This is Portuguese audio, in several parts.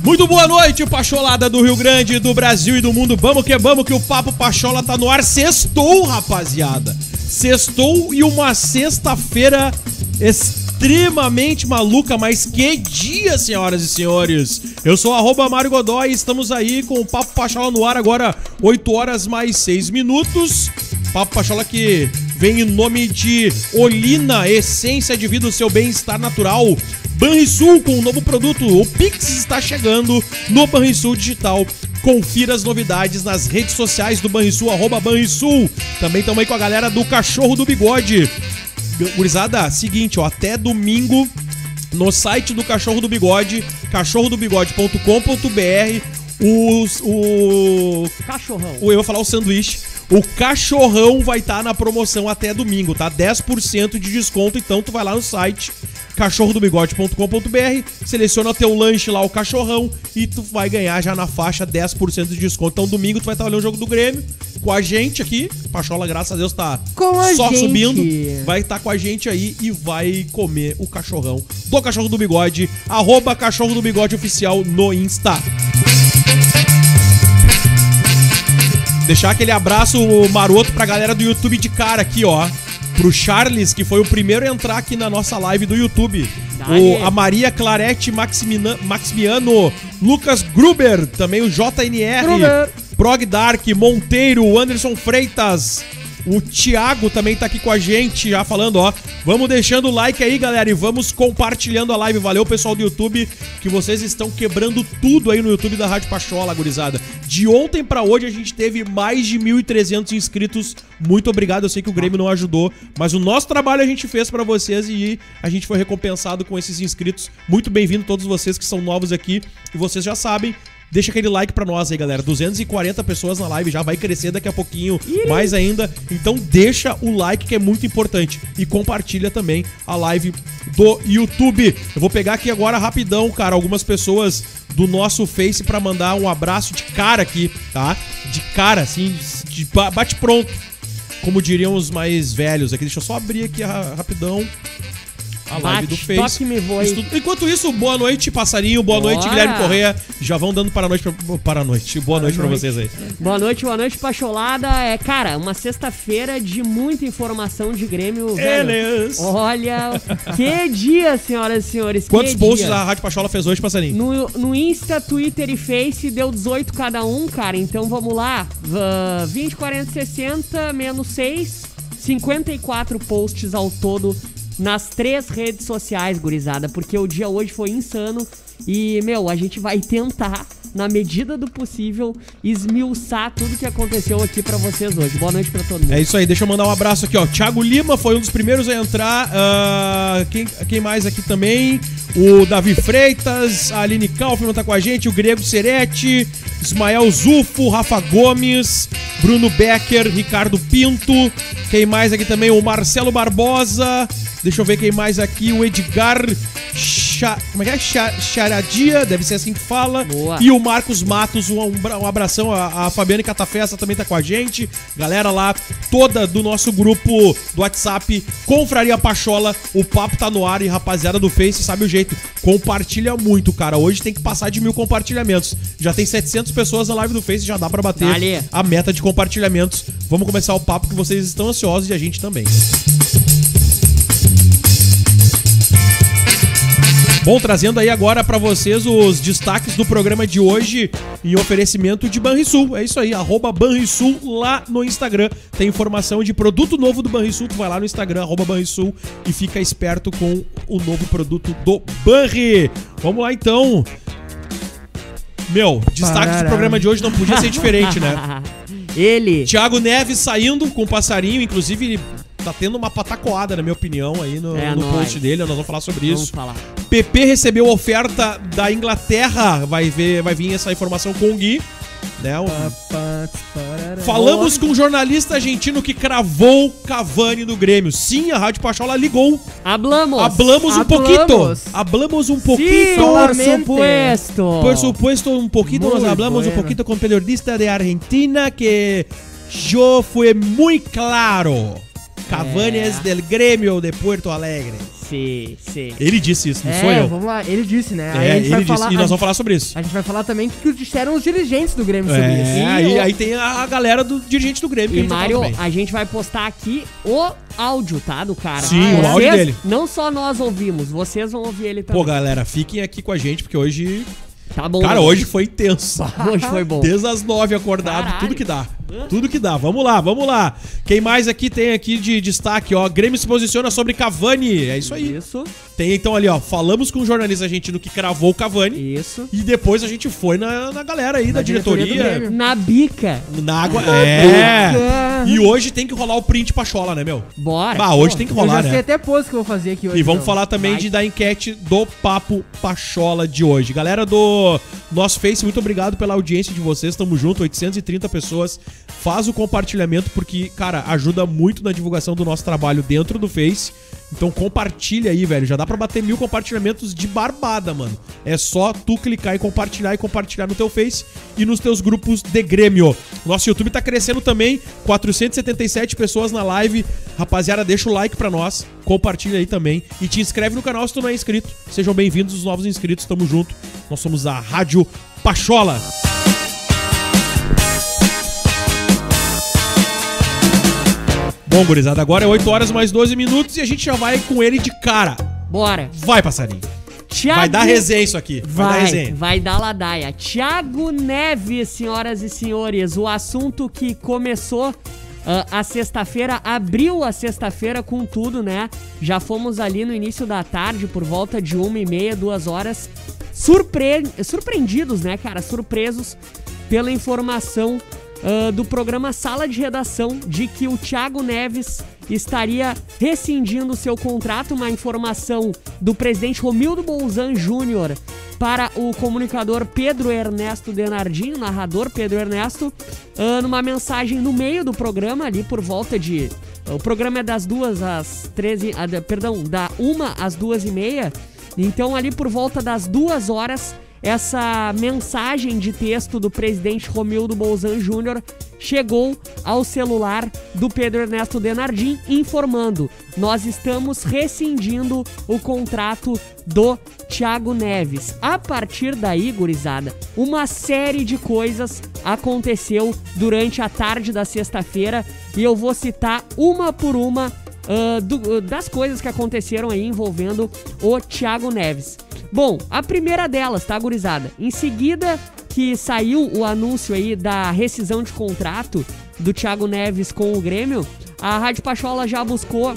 Muito boa noite, Pacholada do Rio Grande, do Brasil e do mundo. Vamos que o Papo Pachola tá no ar. Sextou, rapaziada. Sextou e uma sexta-feira extremamente maluca, mas que dia, senhoras e senhores. Eu sou @Mário Godoy e estamos aí com o Papo Pachola no ar agora, 8 horas mais 6 minutos. Papo Pachola que vem em nome de Olina, essência de vida, o seu bem-estar natural. Banrisul com um novo produto, o Pix está chegando no Banrisul Digital. Confira as novidades nas redes sociais do Banrisul, @Banrisul. Também estamos aí com a galera do Cachorro do Bigode. Gurizada, seguinte, ó, até domingo no site do Cachorro do Bigode, cachorrodobigode.com.br, o cachorrão. Eu vou falar o sanduíche. O cachorrão vai estar na promoção até domingo, tá? 10% de desconto, então tu vai lá no site cachorrodobigode.com.br, seleciona teu lanche lá, o cachorrão, e tu vai ganhar já na faixa 10% de desconto. Então domingo tu vai estar olhando o jogo do Grêmio com a gente aqui. Pachola, graças a Deus, tá só subindo. Vai estar com a gente aí e vai comer o cachorrão do Cachorro do Bigode, @Cachorro do Bigode Oficial no Insta. Deixar aquele abraço maroto pra galera do YouTube de cara aqui, ó. Pro Charles, que foi o primeiro a entrar aqui na nossa live do YouTube. A Maria Clarete Maximiano, Lucas Gruber, também o JNR, Prog Dark, Monteiro, Anderson Freitas. O Thiago também tá aqui com a gente, já falando, ó. Vamos deixando o like aí, galera, e vamos compartilhando a live. Valeu, pessoal do YouTube, que vocês estão quebrando tudo aí no YouTube da Rádio Pachola, gurizada. De ontem pra hoje a gente teve mais de 1.300 inscritos. Muito obrigado, eu sei que o Grêmio não ajudou, mas o nosso trabalho a gente fez pra vocês e a gente foi recompensado com esses inscritos. Muito bem-vindo todos vocês que são novos aqui, e vocês já sabem. Deixa aquele like pra nós aí, galera. 240 pessoas na live, já vai crescer daqui a pouquinho, mais ainda. Então deixa o like, que é muito importante. E compartilha também a live do YouTube. Eu vou pegar aqui agora rapidão, cara, algumas pessoas do nosso Face pra mandar um abraço de cara aqui, tá? De cara, assim, de bate pronto. Como diriam os mais velhos aqui. Deixa eu só abrir aqui rapidão a live do Face. Enquanto isso, boa noite, passarinho. Boa noite, Guilherme Correia. Já vão dando para noite. Boa noite pra vocês aí. Boa noite, Pacholada. Cara, uma sexta-feira de muita informação de Grêmio. Velho. Olha, que dia, senhoras e senhores. Quantos posts a Rádio Pachola fez hoje, passarinho? No Insta, Twitter e Face deu 18 cada um, cara. Então vamos lá. 20, 40, 60, menos 6. 54 posts ao todo nas 3 redes sociais, gurizada, porque o dia hoje foi insano e, a gente vai tentar, na medida do possível, esmiuçar tudo que aconteceu aqui pra vocês hoje. Boa noite pra todo mundo. É isso aí, deixa eu mandar um abraço aqui, ó. Thiago Lima foi um dos primeiros a entrar. Quem mais aqui também? O Davi Freitas, a Aline Kaufmann tá com a gente, o Grego Serete, Ismael Zufo, Rafa Gomes, Bruno Becker, Ricardo Pinto. Quem mais aqui também? O Marcelo Barbosa. Deixa eu ver quem mais aqui. O Edgar Charadia, deve ser assim que fala. Boa. E o Marcos Matos, um abração. A Fabiane Catafesta também tá com a gente. Galera lá, toda do nosso grupo do WhatsApp, Confraria Pachola. O papo tá no ar e rapaziada do Face sabe o jeito. Compartilha muito, cara. Hoje tem que passar de 1000 compartilhamentos. Já tem 700 pessoas na live do Face, já dá pra bater a meta de compartilhamentos. Vamos começar o papo que vocês estão ansiosos e a gente também. Bom, trazendo aí agora pra vocês os destaques do programa de hoje em oferecimento de Banrisul. É isso aí, @Banrisul lá no Instagram. Tem informação de produto novo do Banrisul. Tu vai lá no Instagram, @Banrisul, e fica esperto com o novo produto do Banri. Vamos lá então. Destaque do programa de hoje não podia ser diferente, né? Ele. Thiago Neves saindo com o passarinho, inclusive ele tá tendo uma patacoada, na minha opinião, aí no post dele. Nós vamos falar sobre isso. PP recebeu oferta da Inglaterra. Vai vir essa informação com o Gui, né? Falamos com um jornalista argentino que cravou Cavani no Grêmio. Sim, a Rádio Pachola ligou. Hablamos um pouquito. Por supuesto, un poquito. Nos hablamos un poquito con periodista de Argentina que yo fui muy claro. Cavani es del Grêmio de Porto Alegre. Sim. Ele disse isso, não sou eu. Vamos lá, ele disse, né? Ele disse, e nós vamos falar sobre isso. A gente vai falar também o que disseram os dirigentes do Grêmio sobre isso. Aí tem a galera do dirigente do Grêmio. E Mário, a gente vai postar aqui o áudio, tá, do cara. Sim, o áudio dele. Não só nós ouvimos, vocês vão ouvir ele também. Pô, galera, fiquem aqui com a gente, porque hoje... Tá bom. Cara, hoje foi intenso. Hoje foi bom. Desde as 9 acordado, caralho. Tudo que dá. Vamos lá. Quem mais aqui tem aqui de destaque, ó? Grêmio se posiciona sobre Cavani. É isso aí. Isso. Tem então ali, ó. Falamos com um jornalista argentino que cravou o Cavani. Isso. E depois a gente foi na galera aí da diretoria. Na bica. Na água. E hoje tem que rolar o print Pachola, né, meu? Bora. Hoje tem que rolar, né? Eu já sei até pose que eu vou fazer aqui hoje. E vamos falar também da enquete do Papo Pachola de hoje. Galera do nosso Face, muito obrigado pela audiência de vocês. Tamo junto, 830 pessoas. Faz o compartilhamento porque, cara, ajuda muito na divulgação do nosso trabalho dentro do Face. Então compartilha aí, velho. Já dá pra bater 1000 compartilhamentos de barbada, mano. É só tu clicar e compartilhar no teu Face e nos teus grupos de Grêmio. Nosso YouTube tá crescendo também, 477 pessoas na live. Rapaziada, deixa o like pra nós, compartilha aí também e te inscreve no canal se tu não é inscrito. Sejam bem-vindos os novos inscritos, tamo junto. Nós somos a Rádio Pachola. Bom, gurizada, agora é 8 horas mais 12 minutos e a gente já vai com ele de cara. Bora. Vai, passarinho. Thiago... Vai dar resenha isso aqui. Vai dar resenha. Vai dar ladaia. Thiago Neves, senhoras e senhores. O assunto que começou a sexta-feira, abriu a sexta-feira com tudo, né? Já fomos ali no início da tarde, por volta de 1h30, 2 horas. Surpreendidos, né, cara? Surpresos pela informação do programa Sala de Redação de que o Thiago Neves estaria rescindindo seu contrato, uma informação do presidente Romildo Bolzan Júnior para o comunicador Pedro Ernesto Denardim, o narrador Pedro Ernesto, numa mensagem no meio do programa, ali por volta de... O programa é das 2 às 13... da 1 às 2h30, então ali por volta das 2 horas... Essa mensagem de texto do presidente Romildo Bolzan Júnior chegou ao celular do Pedro Ernesto Denardim informando: nós estamos rescindindo o contrato do Thiago Neves. A partir daí, gurizada, uma série de coisas aconteceu durante a tarde da sexta-feira e eu vou citar uma por uma das coisas que aconteceram aí envolvendo o Thiago Neves. Bom, a primeira delas, tá, gurizada? Em seguida que saiu o anúncio aí da rescisão de contrato do Thiago Neves com o Grêmio, a Rádio Pachola já buscou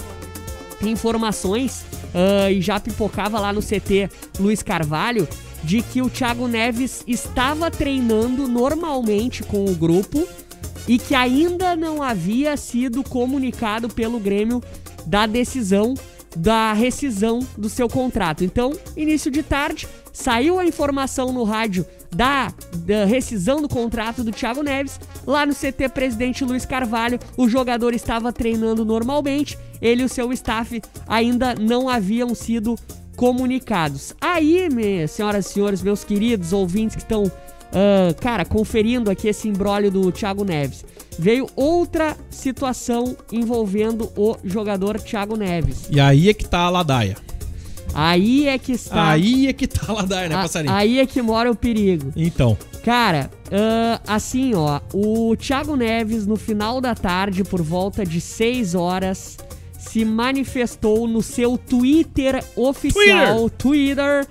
informações e já pipocava lá no CT Luiz Carvalho de que o Thiago Neves estava treinando normalmente com o grupo e que ainda não havia sido comunicado pelo Grêmio da decisão da rescisão do seu contrato. Então, início de tarde, saiu a informação no rádio da rescisão do contrato do Thiago Neves. Lá no CT Presidente Luiz Carvalho, o jogador estava treinando normalmente, ele e o seu staff ainda não haviam sido comunicados. Aí, senhoras e senhores, meus queridos ouvintes que estão, conferindo aqui esse imbróglio do Thiago Neves, veio outra situação envolvendo o jogador Thiago Neves. E aí é que tá a ladaia. Aí é que está... Aí é que tá a ladaia, né, passarinho? Aí é que mora o perigo. Então. Cara, assim, ó, o Thiago Neves, no final da tarde, por volta de 6 horas, se manifestou no seu Twitter oficial, Twitter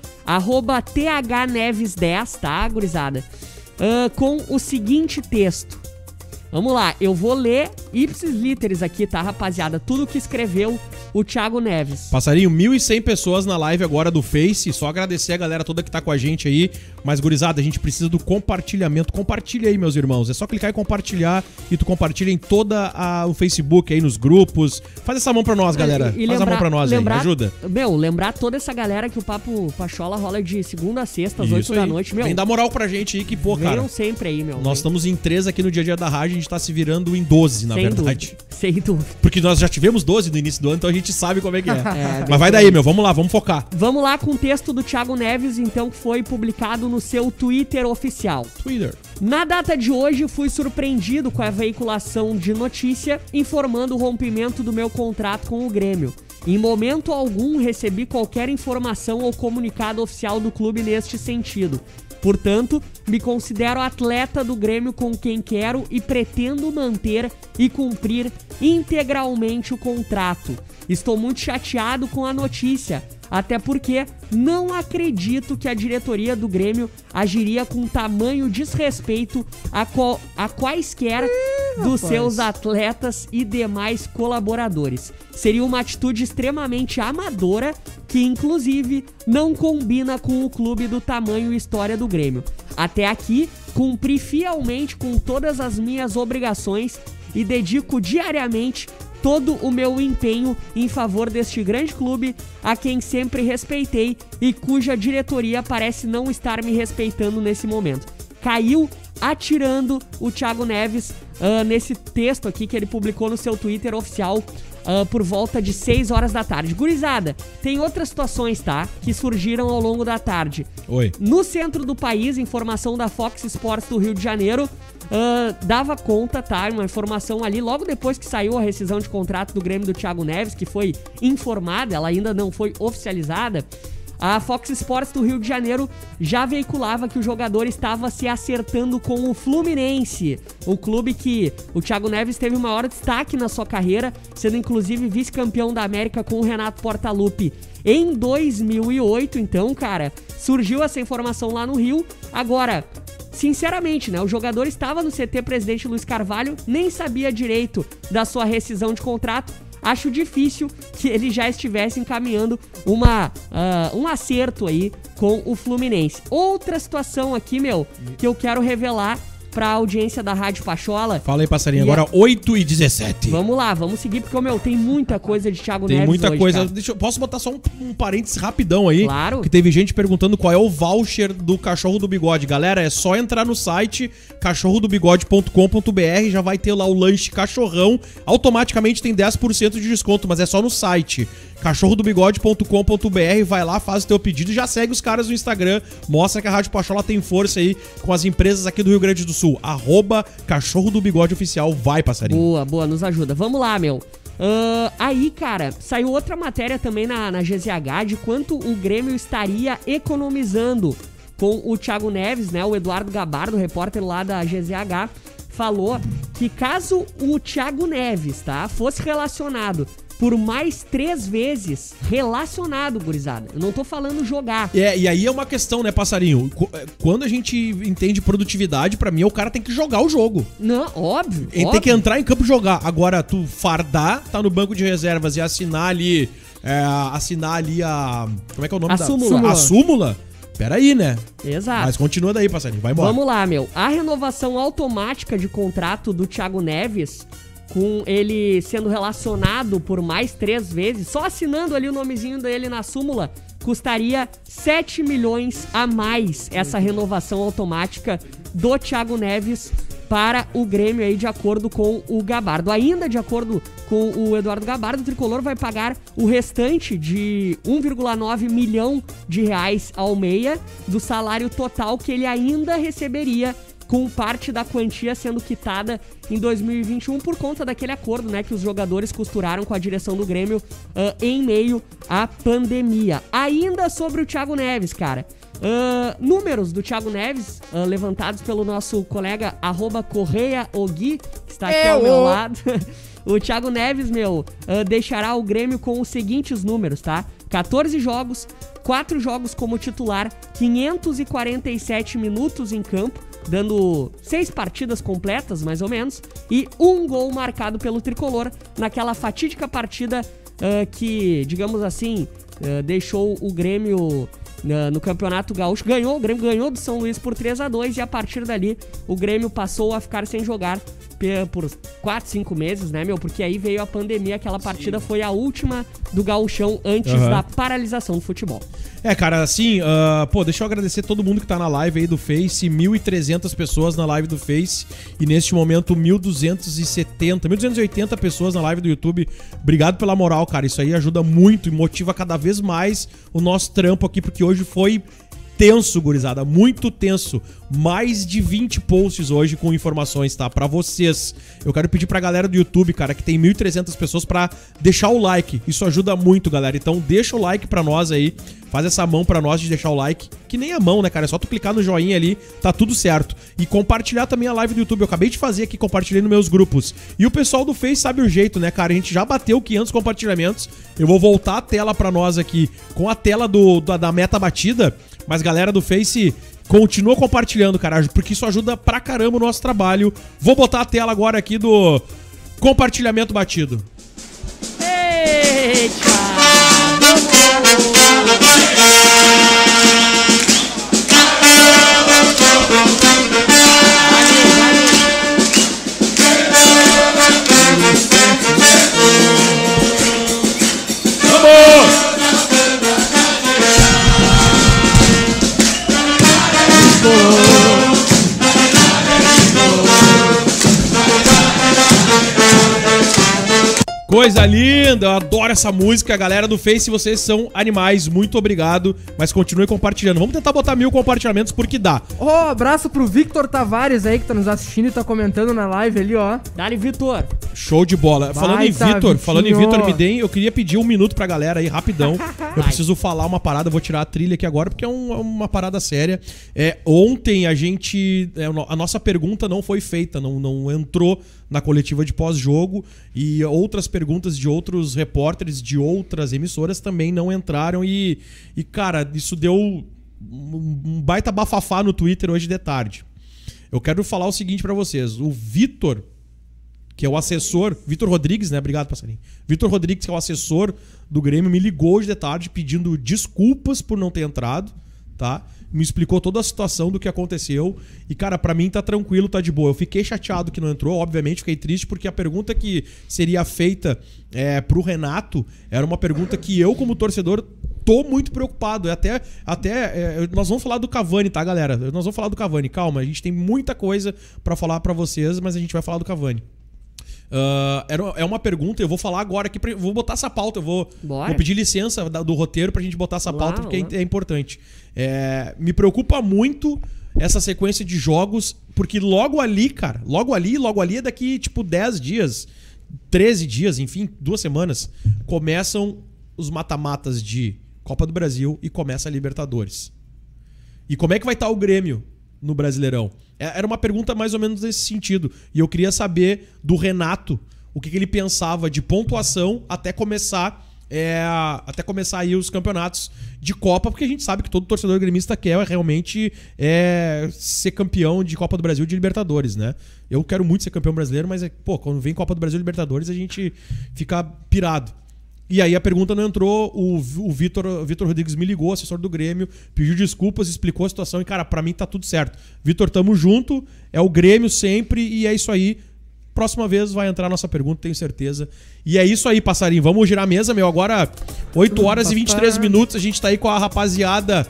@THNeves10, tá, gurizada? Com o seguinte texto. Vamos lá, eu vou ler ipsis literis aqui, tá, rapaziada? Tudo que escreveu o Thiago Neves. Passarinho, 1.100 pessoas na live agora do Face. Só agradecer a galera toda que tá com a gente aí. Mas, gurizada, a gente precisa do compartilhamento. Compartilha aí, meus irmãos. É só clicar e compartilhar. E tu compartilha em toda o Facebook aí, nos grupos. Faz essa mão pra nós, galera. Faz a mão pra nós aí, ajuda. Lembrar toda essa galera que o Papo Pachola rola de segunda a sexta, às 8 da noite, meu. Vem dar moral pra gente aí, que, pô, cara. Venham sempre aí, meu. Nós estamos em 3 aqui no dia a dia da rádio, a gente tá se virando em 12, na verdade. Sem dúvida. Porque nós já tivemos 12 no início do ano, então a gente sabe como é que é. Mas vai daí, meu, vamos lá, vamos focar. Vamos lá com o texto do Thiago Neves, então, que foi publicado no seu Twitter oficial. Twitter. Na data de hoje, fui surpreendido com a veiculação de notícia informando o rompimento do meu contrato com o Grêmio. Em momento algum recebi qualquer informação ou comunicado oficial do clube neste sentido. Portanto, me considero atleta do Grêmio com quem quero e pretendo manter e cumprir integralmente o contrato. Estou muito chateado com a notícia, até porque não acredito que a diretoria do Grêmio agiria com tamanho desrespeito a quaisquer dos seus atletas e demais colaboradores. Seria uma atitude extremamente amadora que, inclusive, não combina com o clube do tamanho e história do Grêmio. Até aqui, cumpri fielmente com todas as minhas obrigações e dedico diariamente todo o meu empenho em favor deste grande clube, a quem sempre respeitei e cuja diretoria parece não estar me respeitando nesse momento. Caiu atirando o Thiago Neves nesse texto aqui que ele publicou no seu Twitter oficial por volta de 6 horas da tarde. Gurizada, tem outras situações, tá? Que surgiram ao longo da tarde. Oi. No centro do país, informação da Fox Sports do Rio de Janeiro, dava conta, tá? Uma informação ali, logo depois que saiu a rescisão de contrato do Grêmio do Thiago Neves, que foi informada, ela ainda não foi oficializada. A Fox Sports do Rio de Janeiro já veiculava que o jogador estava se acertando com o Fluminense, o clube que o Thiago Neves teve o maior destaque na sua carreira, sendo inclusive vice-campeão da América com o Renato Portaluppi em 2008. Então, cara, surgiu essa informação lá no Rio. Agora, sinceramente, né, o jogador estava no CT Presidente Luiz Carvalho, nem sabia direito da sua rescisão de contrato. Acho difícil que ele já estivesse encaminhando um acerto aí com o Fluminense. Outra situação aqui, que eu quero revelar pra audiência da Rádio Pachola. Fala aí, passarinho, agora 8h17. Vamos lá, vamos seguir, porque, tem muita coisa de Thiago Neves Tem muita hoje, coisa. Posso botar só um parênteses rapidão aí? Claro. Que teve gente perguntando qual é o voucher do Cachorro do Bigode. Galera, é só entrar no site cachorrodobigode.com.br, já vai ter lá o lanche cachorrão. Automaticamente tem 10% de desconto, mas é só no site cachorrodobigode.com.br, vai lá, faz o teu pedido e já segue os caras no Instagram, mostra que a Rádio Pachola tem força aí com as empresas aqui do Rio Grande do Sul, @Cachorro do Bigode Oficial, vai, passarinho. Boa, nos ajuda. Vamos lá, aí, cara, saiu outra matéria também na GZH de quanto o Grêmio estaria economizando com o Thiago Neves, né? O Eduardo Gabardo, repórter lá da GZH, falou que caso o Thiago Neves, tá, fosse relacionado por mais 3 vezes, relacionado, gurizada. Eu não tô falando jogar. E aí é uma questão, né, passarinho? Quando a gente entende produtividade, pra mim, o cara tem que jogar o jogo. Não, óbvio. Ele tem que entrar em campo e jogar. Agora, tu fardar, tá no banco de reservas e assinar ali a... Como é que é o nome súmula. A súmula? Pera aí, né? Exato. Mas continua daí, passarinho. Vai embora. Vamos lá, A renovação automática de contrato do Thiago Neves, com ele sendo relacionado por mais 3 vezes, só assinando ali o nomezinho dele na súmula, custaria 7 milhões a mais essa renovação automática do Thiago Neves para o Grêmio aí, de acordo com o Gabardo. Ainda de acordo com o Eduardo Gabardo, o Tricolor vai pagar o restante de 1,9 milhão de reais ao meia do salário total que ele ainda receberia, com parte da quantia sendo quitada em 2021 por conta daquele acordo, né, que os jogadores costuraram com a direção do Grêmio em meio à pandemia. Ainda sobre o Thiago Neves, cara. Números do Thiago Neves levantados pelo nosso colega @CorreiaOgui, que está aqui ao meu lado. O Thiago Neves, deixará o Grêmio com os seguintes números, tá? 14 jogos, 4 jogos como titular, 547 minutos em campo, dando 6 partidas completas, mais ou menos, e 1 gol marcado pelo Tricolor naquela fatídica partida que, digamos assim, deixou o Grêmio no Campeonato Gaúcho. O Grêmio ganhou do São Luís por 3-2 e a partir dali o Grêmio passou a ficar sem jogar por 4, 5 meses, né, porque aí veio a pandemia. Aquela partida foi a última do Gauchão antes da paralisação do futebol. Cara, assim, deixa eu agradecer todo mundo que tá na live aí do Face, 1.300 pessoas na live do Face e neste momento 1.280 pessoas na live do YouTube. Obrigado pela moral, cara, isso aí ajuda muito e motiva cada vez mais o nosso trampo aqui, porque hoje foi tenso, gurizada, muito tenso. Mais de 20 posts hoje com informações, tá? Pra vocês. Eu quero pedir pra galera do YouTube, cara, que tem 1.300 pessoas, pra deixar o like. Isso ajuda muito, galera. Então deixa o like pra nós aí. Faz essa mão pra nós de deixar o like. Que nem a mão, né, cara? É só tu clicar no joinha ali, tá tudo certo. E compartilhar também a live do YouTube. Eu acabei de fazer aqui, compartilhei nos meus grupos. E o pessoal do Face sabe o jeito, né, cara? A gente já bateu 500 compartilhamentos. Eu vou voltar a tela pra nós aqui com a tela da meta batida. Mas galera do Face, continua compartilhando, cara, porque isso ajuda pra caramba o nosso trabalho. Vou botar a tela agora aqui do compartilhamento batido. Eita! Coisa linda, eu adoro essa música. Galera do Face, vocês são animais, muito obrigado. Mas continue compartilhando. Vamos tentar botar 1000 compartilhamentos porque dá. Abraço pro Victor Tavares aí, que tá nos assistindo e tá comentando na live ali, ó. Dá-lhe, Vitor. Show de bola. Falando em Vitor, me deem, eu queria pedir 1 minuto pra galera aí, rapidão. Eu preciso falar uma parada, eu vou tirar a trilha aqui agora, porque é uma parada séria. Ontem a nossa pergunta não foi feita, não entrou na coletiva de pós-jogo, e outras perguntas de outros repórteres de outras emissoras também não entraram, e cara, isso deu um baita bafafá no Twitter hoje de tarde. Eu quero falar o seguinte pra vocês: o Vitor, que é o assessor, Vitor Rodrigues, né? Obrigado, passarinho. Vitor Rodrigues, que é o assessor do Grêmio, me ligou hoje de tarde pedindo desculpas por não ter entrado, tá? Me explicou toda a situação do que aconteceu. E, cara, pra mim tá tranquilo, tá de boa. Eu fiquei chateado que não entrou, obviamente fiquei triste, porque a pergunta que seria feita pro Renato era uma pergunta que eu, como torcedor, tô muito preocupado. Nós vamos falar do Cavani, tá, galera? Nós vamos falar do Cavani. Calma, a gente tem muita coisa pra falar pra vocês, mas a gente vai falar do Cavani. É uma pergunta, eu vou falar agora aqui, vou botar essa pauta, eu vou pedir licença do roteiro pra gente botar essa pauta, porque é importante. Me preocupa muito essa sequência de jogos, porque logo ali é daqui tipo 10 dias, 13 dias, enfim, 2 semanas, começam os mata-matas de Copa do Brasil e começa a Libertadores. E como é que vai estar o Grêmio no Brasileirão? Era uma pergunta mais ou menos nesse sentido. E eu queria saber do Renato o que ele pensava de pontuação até começar aí os campeonatos de Copa, porque a gente sabe que todo torcedor gremista quer realmente ser campeão de Copa do Brasil e de Libertadores, né? Eu quero muito ser campeão brasileiro, mas quando vem Copa do Brasil e Libertadores a gente fica pirado. E aí a pergunta não entrou, o Vitor Rodrigues me ligou, assessor do Grêmio, pediu desculpas, explicou a situação e, cara, pra mim tá tudo certo. Vitor, tamo junto, é o Grêmio sempre e é isso aí. Próxima vez vai entrar a nossa pergunta, tenho certeza. E é isso aí, passarinho. Vamos girar a mesa, meu. Agora, 8 horas e 23 minutos. A gente tá aí com a rapaziada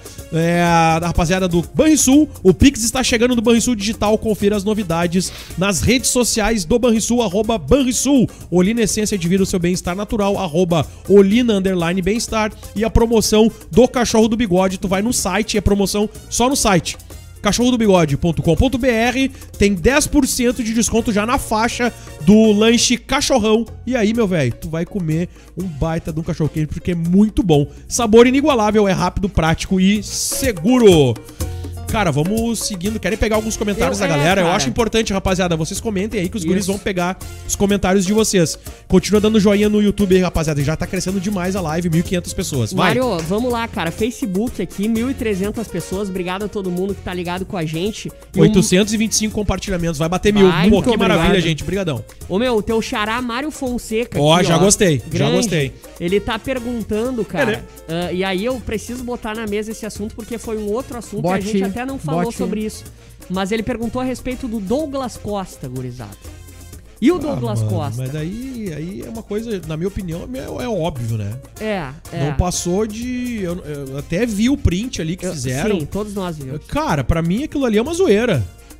do Banrisul. O Pix está chegando do Banrisul Digital. Confira as novidades nas redes sociais do Banrisul, @Banrisul. Olina Essência de Vida, o seu bem-estar natural, @Olina_bem-estar. E a promoção do Cachorro do Bigode. Tu vai no site, é promoção só no site. cachorrodobigode.com.br, tem 10% de desconto já na faixa do lanche cachorrão. E aí, meu velho, tu vai comer um baita de um cachorro quente, porque é muito bom. Sabor inigualável, é rápido, prático e seguro. Cara, vamos seguindo. Querem pegar alguns comentários da galera? Eu acho importante, rapaziada, vocês comentem aí que os guris vão pegar os comentários de vocês. Continua dando joinha no YouTube aí, rapaziada. Já tá crescendo demais a live, 1.500 pessoas. Vai. Mário, vamos lá, cara. Facebook aqui, 1.300 pessoas. Obrigado a todo mundo que tá ligado com a gente. 825 compartilhamentos. Vai bater 1000. Pô, que maravilha, gente. Brigadão. Ô, meu, o teu xará Mário Fonseca. Ó, já gostei. Grande. Já gostei. Ele tá perguntando, cara. E aí eu preciso botar na mesa esse assunto, porque foi um outro assunto que a gente até não falou sobre isso. Mas ele perguntou a respeito do Douglas Costa, gurizada. E o Douglas Costa? Mas aí é uma coisa, na minha opinião, é óbvio, né? Não passou de... Eu até vi o print ali que fizeram. Sim, todos nós vimos. Cara, pra mim aquilo ali é uma zoeira.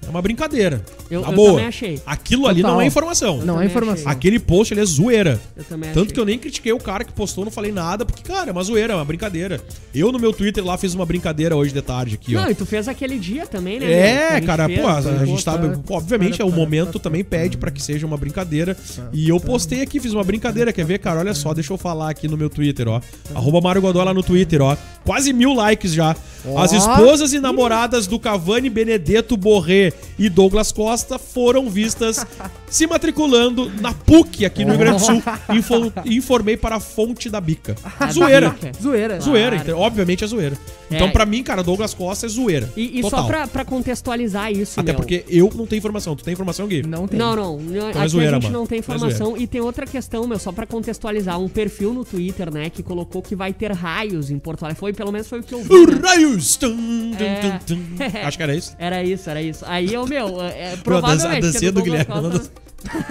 É uma brincadeira. Eu boa. também achei. Aquilo ali Total. não é informação. Não é também informação. achei. Aquele post ali é zoeira. Eu também Tanto achei. que eu nem critiquei o cara que postou, não falei nada, porque, cara, é uma zoeira, é uma brincadeira. Eu no meu Twitter lá fiz uma brincadeira hoje de tarde aqui, ó. Não, e tu fez aquele dia também, né? meu? Que É, gente cara, fez, pô, a gente tá. para, Obviamente, o momento também para. pede pra que seja uma brincadeira. E eu postei aqui, fiz uma brincadeira. Quer ver, cara? Olha só, deixa eu falar aqui no meu Twitter, ó. @Mário Godoy lá no Twitter, ó. Quase 1000 likes já. As esposas e namoradas do Cavani, Benedetto, Borré e Douglas Costa foram vistas se matriculando na PUC aqui no Rio Grande do Sul. Informei para a fonte da bica. A Zoeira. bica. Zoeira. Zoeira, Claro. então, obviamente é zoeira. Então, É. pra mim, cara, Douglas Costa é zoeira. E Total. só pra contextualizar isso, Até meu. porque eu não tenho informação. Tu tem informação, Gui? Não tem. Não. Então é Aqui zoeira, a gente mano. não tem É informação. E tem outra questão, meu, só pra contextualizar. Um perfil no Twitter, né, que colocou que vai ter raios em Porto Alegre. Pelo menos foi o que eu vi, né? Raios! É. Acho que era isso. Era isso. Aí eu, meu, A provavelmente... dancinha que é do Guilherme. Douglas Costa,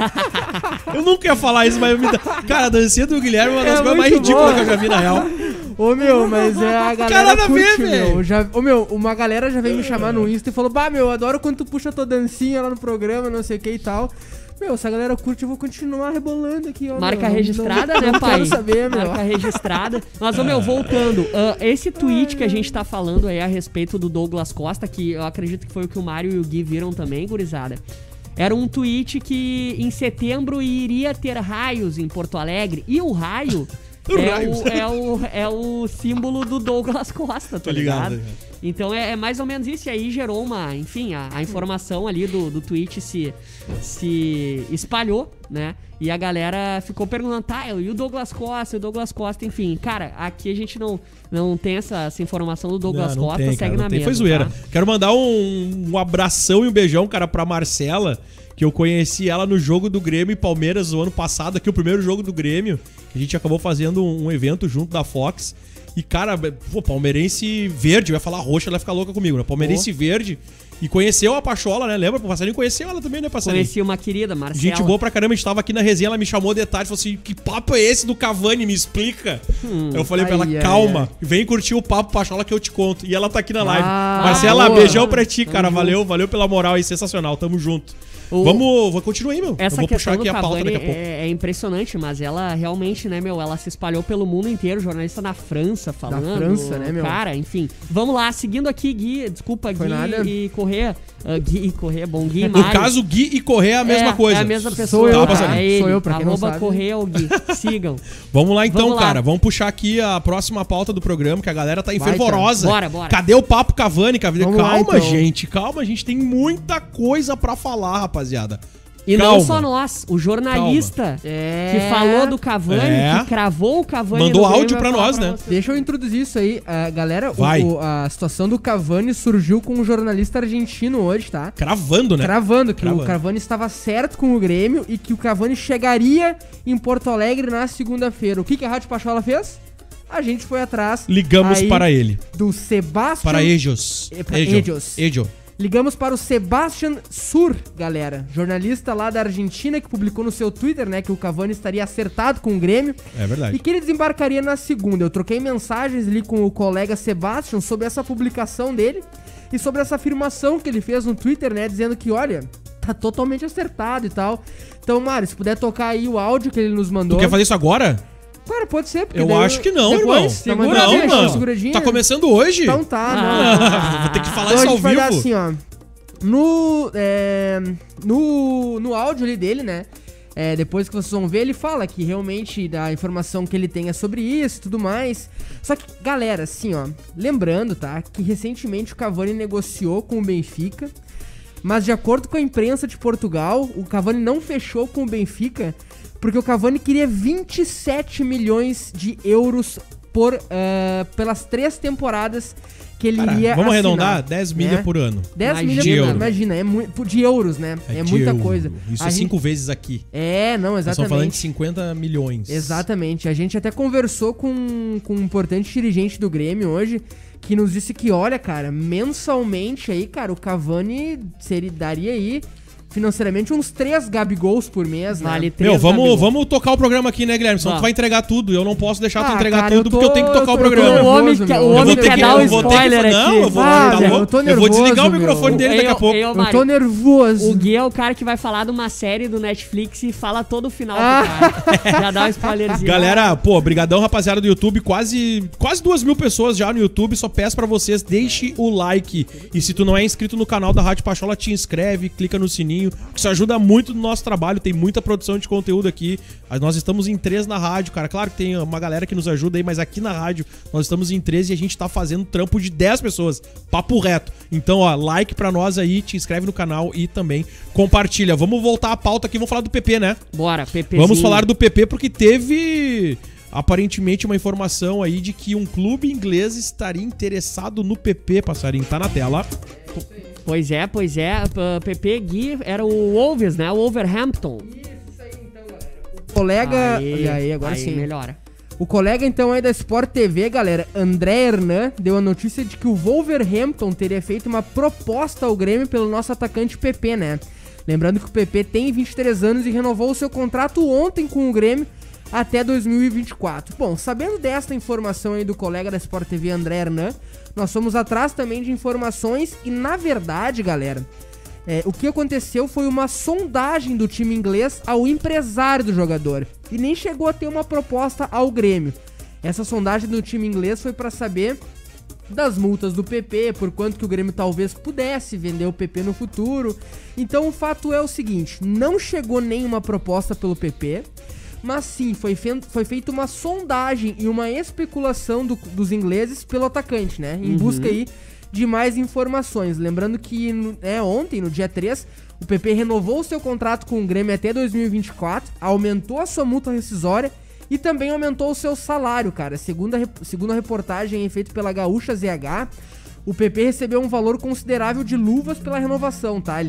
Eu nunca ia falar isso, mas cara, a dancinha do Guilherme é uma das É coisas mais muito ridículas boa. que eu já vi na real. Ô, meu, mas é a galera Cara, nada a curte, ver, velho. meu. Ô, meu, uma galera já veio me chamar no Insta e falou, bah, meu, eu adoro quando tu puxa tua dancinha lá no programa, não sei o que e tal. Meu, se a galera curte, eu vou continuar rebolando aqui, ó. Marca meu. registrada, Não né, pai? quero saber, meu. Marca registrada. Mas, ô, meu, voltando. Esse tweet que a gente tá falando aí a respeito do Douglas Costa, que eu acredito que foi o que o Mário e o Gui viram também, gurizada. Era um tweet que em setembro iria ter raios em Porto Alegre. E o raio é o símbolo do Douglas Costa, tá Tô ligado, ligado? Então é mais ou menos isso. E aí gerou uma... Enfim, a informação ali do tweet se espalhou, né? E a galera ficou perguntando, tá, e o Douglas Costa, enfim. Cara, aqui a gente não tem essa informação do Douglas Não Costa, tem, segue cara, na não tem. mesa. Foi zoeira. Tá? Quero mandar um abração e um beijão, cara, pra Marcela, que eu conheci ela no jogo do Grêmio e Palmeiras o ano passado, aqui o primeiro jogo do Grêmio, que a gente acabou fazendo um evento junto da Fox. E, cara, pô, palmeirense verde, vai falar roxa, ela vai ficar louca comigo, né? Palmeirense verde. E conheceu a Pachola, né? Lembra? O Passarinho conheceu ela também, né, Passarinho? Conheci uma querida, Marcela. Gente boa pra caramba, a gente tava aqui na resenha, ela me chamou de tarde e falou assim, que papo é esse do Cavani, me explica. Eu falei pra ela, Ai, ai, calma, vem curtir o papo Pachola que eu te conto. E ela tá aqui na live. Ah, Marcela, boa. beijão pra ti, Tamo cara, junto. valeu pela moral aí, sensacional, tamo junto. Vamos continuar aí, meu. Essa eu vou puxar questão do aqui a pauta Cavani daqui a pouco. é impressionante, mas ela realmente, né, meu, ela se espalhou pelo mundo inteiro, jornalista na França falando. França, né, meu? Cara, enfim. Vamos lá, seguindo aqui, Gui, desculpa, Foi Gui nada. e Corrêa. Gui e Corrêa, bom, Gui e No Mário. caso, Gui e Corrêa é a mesma coisa. É a mesma pessoa. eu, tá, tá? Passarinho? É ele, Sou eu, pra quem não arroba sabe. Corrêa ou Gui. Sigam. Vamos lá então, Vamos lá. cara. Vamos puxar aqui a próxima pauta do programa, que a galera tá fervorosa. Bora, bora. Cadê o papo Cavani? Vamos lá, Calma, então. gente, calma, a gente tem muita coisa pra falar, rapaziada. E Calma. não só nós, o jornalista É. que falou do Cavani, É. que cravou o Cavani Mandou no Grêmio, áudio vai pra falar nós, né? você. Deixa eu introduzir isso aí. Galera, Vai. a situação do Cavani surgiu com um jornalista argentino hoje, tá? Cravando, né? Cravando que Cravando. o Cavani estava certo com o Grêmio e que o Cavani chegaria em Porto Alegre na segunda-feira. O que a Rádio Pachola fez? A gente foi atrás. Ligamos aí para ele. Do Sebastian. Para Ejos. Para Ejos. Ejo. Ligamos para o Sebastian Sur, galera. Jornalista lá da Argentina que publicou no seu Twitter, né, que o Cavani estaria acertado com o Grêmio. É E verdade. que ele desembarcaria na segunda. Eu troquei mensagens ali com o colega Sebastian sobre essa publicação dele e sobre essa afirmação que ele fez no Twitter, né? Dizendo que, olha, tá totalmente acertado e tal. Então, Mário, se puder tocar aí o áudio que ele nos Tu mandou. quer fazer isso agora? Cara, pode ser, porque Eu daí acho que não, depois, irmão. tá Segura mandando aí, uma mano. seguradinha. Tá começando hoje? Então tá, não. Vou ter que falar Então a isso ao gente vai dar vivo. assim, ó. No áudio ali dele, né? Depois que vocês vão ver, ele fala que realmente a informação que ele tem é sobre isso e tudo mais. Só que, galera, assim, ó, lembrando, tá? Que recentemente o Cavani negociou com o Benfica, mas de acordo com a imprensa de Portugal, o Cavani não fechou com o Benfica porque o Cavani queria 27 milhões de euros pelas 3 temporadas que ele Cara, iria vamos assinar, arredondar 10 milha né? por ano. 10 Imagina. milhas, De euro. imagina, é muito de euros, né? É de muita euro. coisa. Isso A é gente- 5 vezes aqui. Não, Nós estamos falando de exatamente. 50 milhões. Exatamente. A gente até conversou com um importante dirigente do Grêmio hoje, que nos disse que, olha, cara, mensalmente aí, cara, o Cavani daria aí financeiramente uns 3 Gabigols por mês, né? Vale 3 Meu, Gabigol. vamos tocar o programa aqui, né, Guilherme? Senão Tá. tu vai entregar tudo. Eu não posso deixar tu entregar cara, tudo, porque eu tenho que tocar o eu tô programa. O homem nervoso, quer, meu. o Eu homem vou ter quer que- dar um eu vou ter spoiler aqui. Não, eu vou, Ah, tá velho, louco? eu tô Eu vou desligar o nervoso, microfone meu. dele daqui a pouco. Eu tô Mário, nervoso. o Gui é o cara que vai falar de uma série do Netflix e fala todo o final Ah. pro cara. Já dá um spoilerzinho. Galera, pô, brigadão, rapaziada do YouTube. Quase 2.000 pessoas já no YouTube. Só peço pra vocês, deixe o like. E se tu não é inscrito no canal da Rádio Pachola, te inscreve, clica no sininho. Que isso ajuda muito no nosso trabalho. Tem muita produção de conteúdo aqui. Nós estamos em 3 na rádio, cara. Claro que tem uma galera que nos ajuda aí, mas aqui na rádio nós estamos em 3 e a gente tá fazendo trampo de 10 pessoas. Papo reto. Então, ó, like pra nós aí, te inscreve no canal e também compartilha. Vamos voltar à pauta aqui, vamos falar do PP, né? Bora, PPzinho. Vamos falar do PP porque teve aparentemente uma informação aí de que um clube inglês estaria interessado no PP, passarinho, tá na tela. Pois é. PP Gui era o Wolves, né? O Wolverhampton. O colega... E aí, agora aí sim. melhora. O colega, então, aí da Sport TV, galera, André Hernan, deu a notícia de que o Wolverhampton teria feito uma proposta ao Grêmio pelo nosso atacante PP, né? Lembrando que o PP tem 23 anos e renovou o seu contrato ontem com o Grêmio até 2024. Bom, sabendo desta informação aí do colega da Sport TV, André Hernan, nós fomos atrás também de informações e, na verdade, galera, o que aconteceu foi uma sondagem do time inglês ao empresário do jogador. E nem chegou a ter uma proposta ao Grêmio. Essa sondagem do time inglês foi para saber das multas do PP, por quanto que o Grêmio talvez pudesse vender o PP no futuro. Então o fato é o seguinte, não chegou nenhuma proposta pelo PP, mas sim, foi feita uma sondagem e uma especulação dos ingleses pelo atacante, né? Em busca aí de mais informações. Lembrando que ontem, no dia 3, o PP renovou o seu contrato com o Grêmio até 2024, aumentou a sua multa rescisória e também aumentou o seu salário, cara. Segundo a reportagem feita pela Gaúcha ZH, o PP recebeu um valor considerável de luvas pela renovação, tá?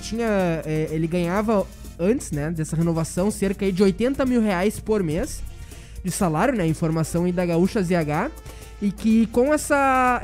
Ele ganhava, antes, né, dessa renovação, cerca de 80 mil reais por mês de salário, né? Informação aí da Gaúcha ZH. E que com essa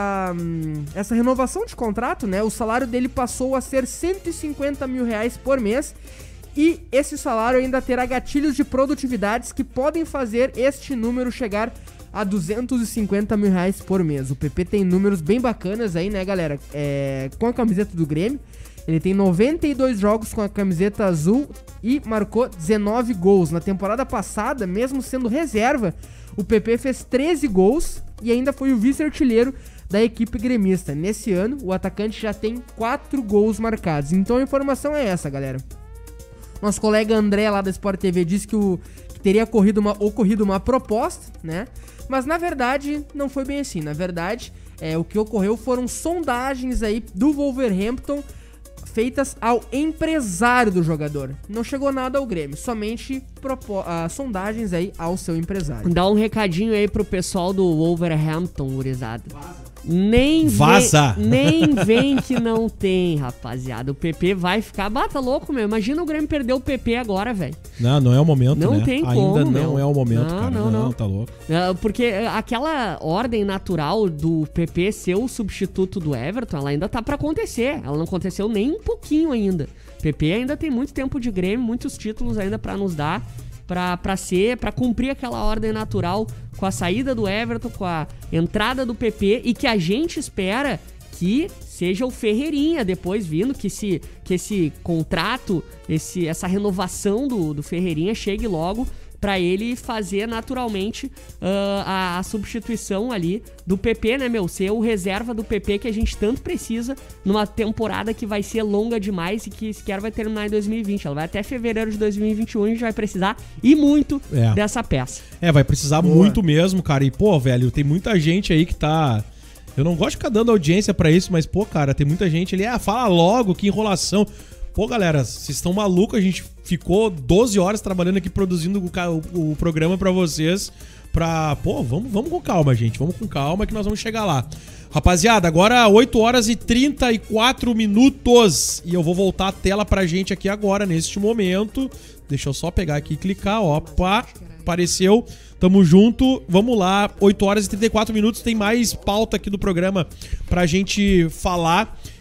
renovação de contrato, né, o salário dele passou a ser 150 mil reais por mês. E esse salário ainda terá gatilhos de produtividades que podem fazer este número chegar a 250 mil reais por mês. O PP tem números bem bacanas aí, né, galera? Com a camiseta do Grêmio. Ele tem 92 jogos com a camiseta azul e marcou 19 gols. Na temporada passada, mesmo sendo reserva, o PP fez 13 gols e ainda foi o vice-artilheiro da equipe gremista. Nesse ano, o atacante já tem 4 gols marcados. Então a informação é essa, galera. Nosso colega André, lá da Sport TV, disse que teria ocorrido uma proposta, né? Mas, na verdade, não foi bem assim. Na verdade, o que ocorreu foram sondagens aí do Wolverhampton feitas ao empresário do jogador. Não chegou nada ao Grêmio, somente sondagens aí ao seu empresário. Dá um recadinho aí pro pessoal do Wolverhampton, gurizada. Nem vem que não tem, rapaziada. O PP vai ficar... Bata louco, meu. Imagina o Grêmio perder o PP agora, velho. Não é o momento, não, né? Tem como, ainda não meu. É o momento, cara. Não. Tá louco. Porque aquela ordem natural do PP ser o substituto do Everton, ela ainda tá pra acontecer. Ela não aconteceu nem um pouquinho ainda. PP ainda tem muito tempo de Grêmio, muitos títulos ainda pra nos dar, pra cumprir aquela ordem natural com a saída do Everton, com a entrada do PP, e que a gente espera que seja o Ferreirinha depois vindo, que esse contrato, essa renovação do Ferreirinha chegue logo pra ele fazer naturalmente a substituição ali do PP, né, meu? Ser o reserva do PP que a gente tanto precisa numa temporada que vai ser longa demais e que sequer vai terminar em 2020. Ela vai até fevereiro de 2021 e a gente vai precisar e muito dessa peça. Vai precisar muito mesmo, cara. E, pô, velho, tem muita gente aí que tá... Eu não gosto de ficar dando audiência pra isso, mas, pô, cara, tem muita gente ali... fala logo, que enrolação... Pô, galera, vocês estão malucos, a gente ficou 12 horas trabalhando aqui produzindo o programa pra vocês, vamos com calma, gente, vamos com calma que nós vamos chegar lá. Rapaziada, agora 8 horas e 34 minutos e eu vou voltar a tela pra gente aqui agora, neste momento. Deixa eu só pegar aqui e clicar, opa, apareceu, tamo junto, vamos lá, 8 horas e 34 minutos, tem mais pauta aqui do programa pra gente falar.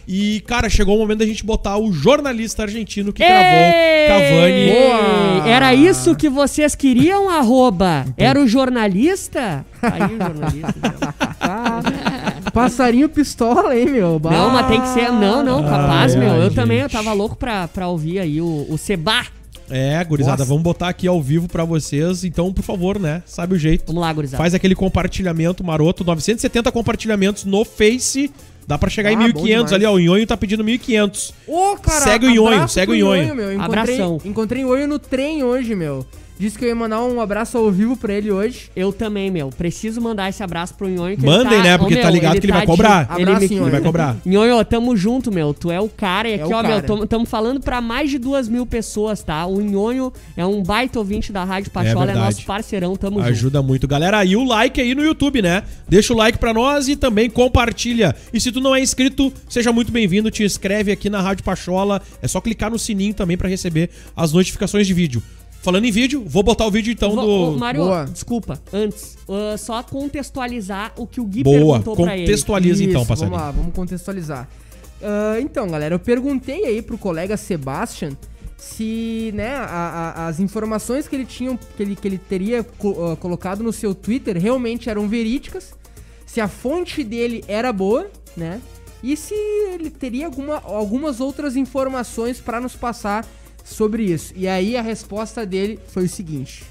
E, cara, chegou o momento da gente botar o jornalista argentino que gravou Cavani. Boa! Era isso que vocês queriam, arroba? Era o jornalista? Aí o jornalista. Passarinho pistola, hein, meu? Não, mas tem que ser... Não, capaz, meu. Eu também, eu tava louco pra ouvir aí o Seba. Gurizada, vamos botar aqui ao vivo pra vocês. Então, por favor, né? Sabe o jeito. Vamos lá, gurizada. Faz aquele compartilhamento maroto. 970 compartilhamentos no Face. Dá pra chegar em 1.500 ali, ó. O Nhonho tá pedindo 1.500. Ô, cara, segue o Nhonho, segue o Nhonho. Meu. Abração. Encontrei o Nhonho no trem hoje, meu. Disse que eu ia mandar um abraço ao vivo pra ele hoje. Eu também, meu. Preciso mandar esse abraço pro Nhonho. Mandem, né? Porque tá ligado que ele vai cobrar. Abraço, Ele vai cobrar. Nhonho, tamo junto, meu. Tu é o cara. E aqui, ó, cara. meu, tamo falando pra mais de 2.000 pessoas, tá? O Nhonho é um baita ouvinte da Rádio Pachola, é nosso parceirão, tamo junto. Ajuda muito, galera. E o like aí no YouTube, né? Deixa o like pra nós e também compartilha. E se tu não é inscrito, seja muito bem-vindo. Te inscreve aqui na Rádio Pachola. É só clicar no sininho também pra receber as notificações de vídeo. Falando em vídeo, vou botar o vídeo então do... Mário, desculpa, antes, só contextualizar o que o Gui perguntou pra ele. Contextualiza então, passarinho. Vamos lá, vamos contextualizar. Então, galera, eu perguntei aí pro colega Sebastian se, né, as informações que ele tinha, que ele teria colocado no seu Twitter realmente eram verídicas, se a fonte dele era boa, né, e se ele teria algumas outras informações pra nos passar sobre isso. E aí a resposta dele foi o seguinte.